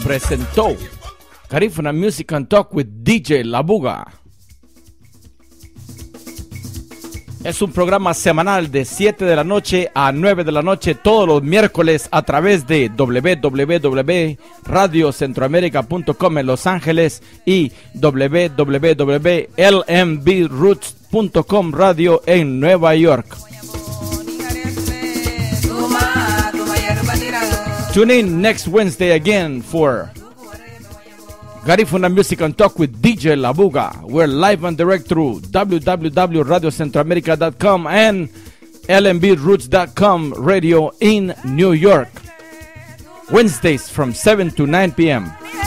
Speaker 6: presentó Garifuna Music and Talk with D J Labuga. Es un programa semanal de siete de la noche a nueve de la noche todos los miércoles a través de doble u doble u doble u punto radio centroamérica punto com en Los Ángeles y doble u doble u doble u punto l m b roots punto com radio en Nueva York. Tune in next Wednesday again for Garifuna Music and Talk with D J Labuga. We're live and direct through w w w dot radio centroamerica dot com and l m b roots dot com radio in New York. Wednesdays from seven to nine p m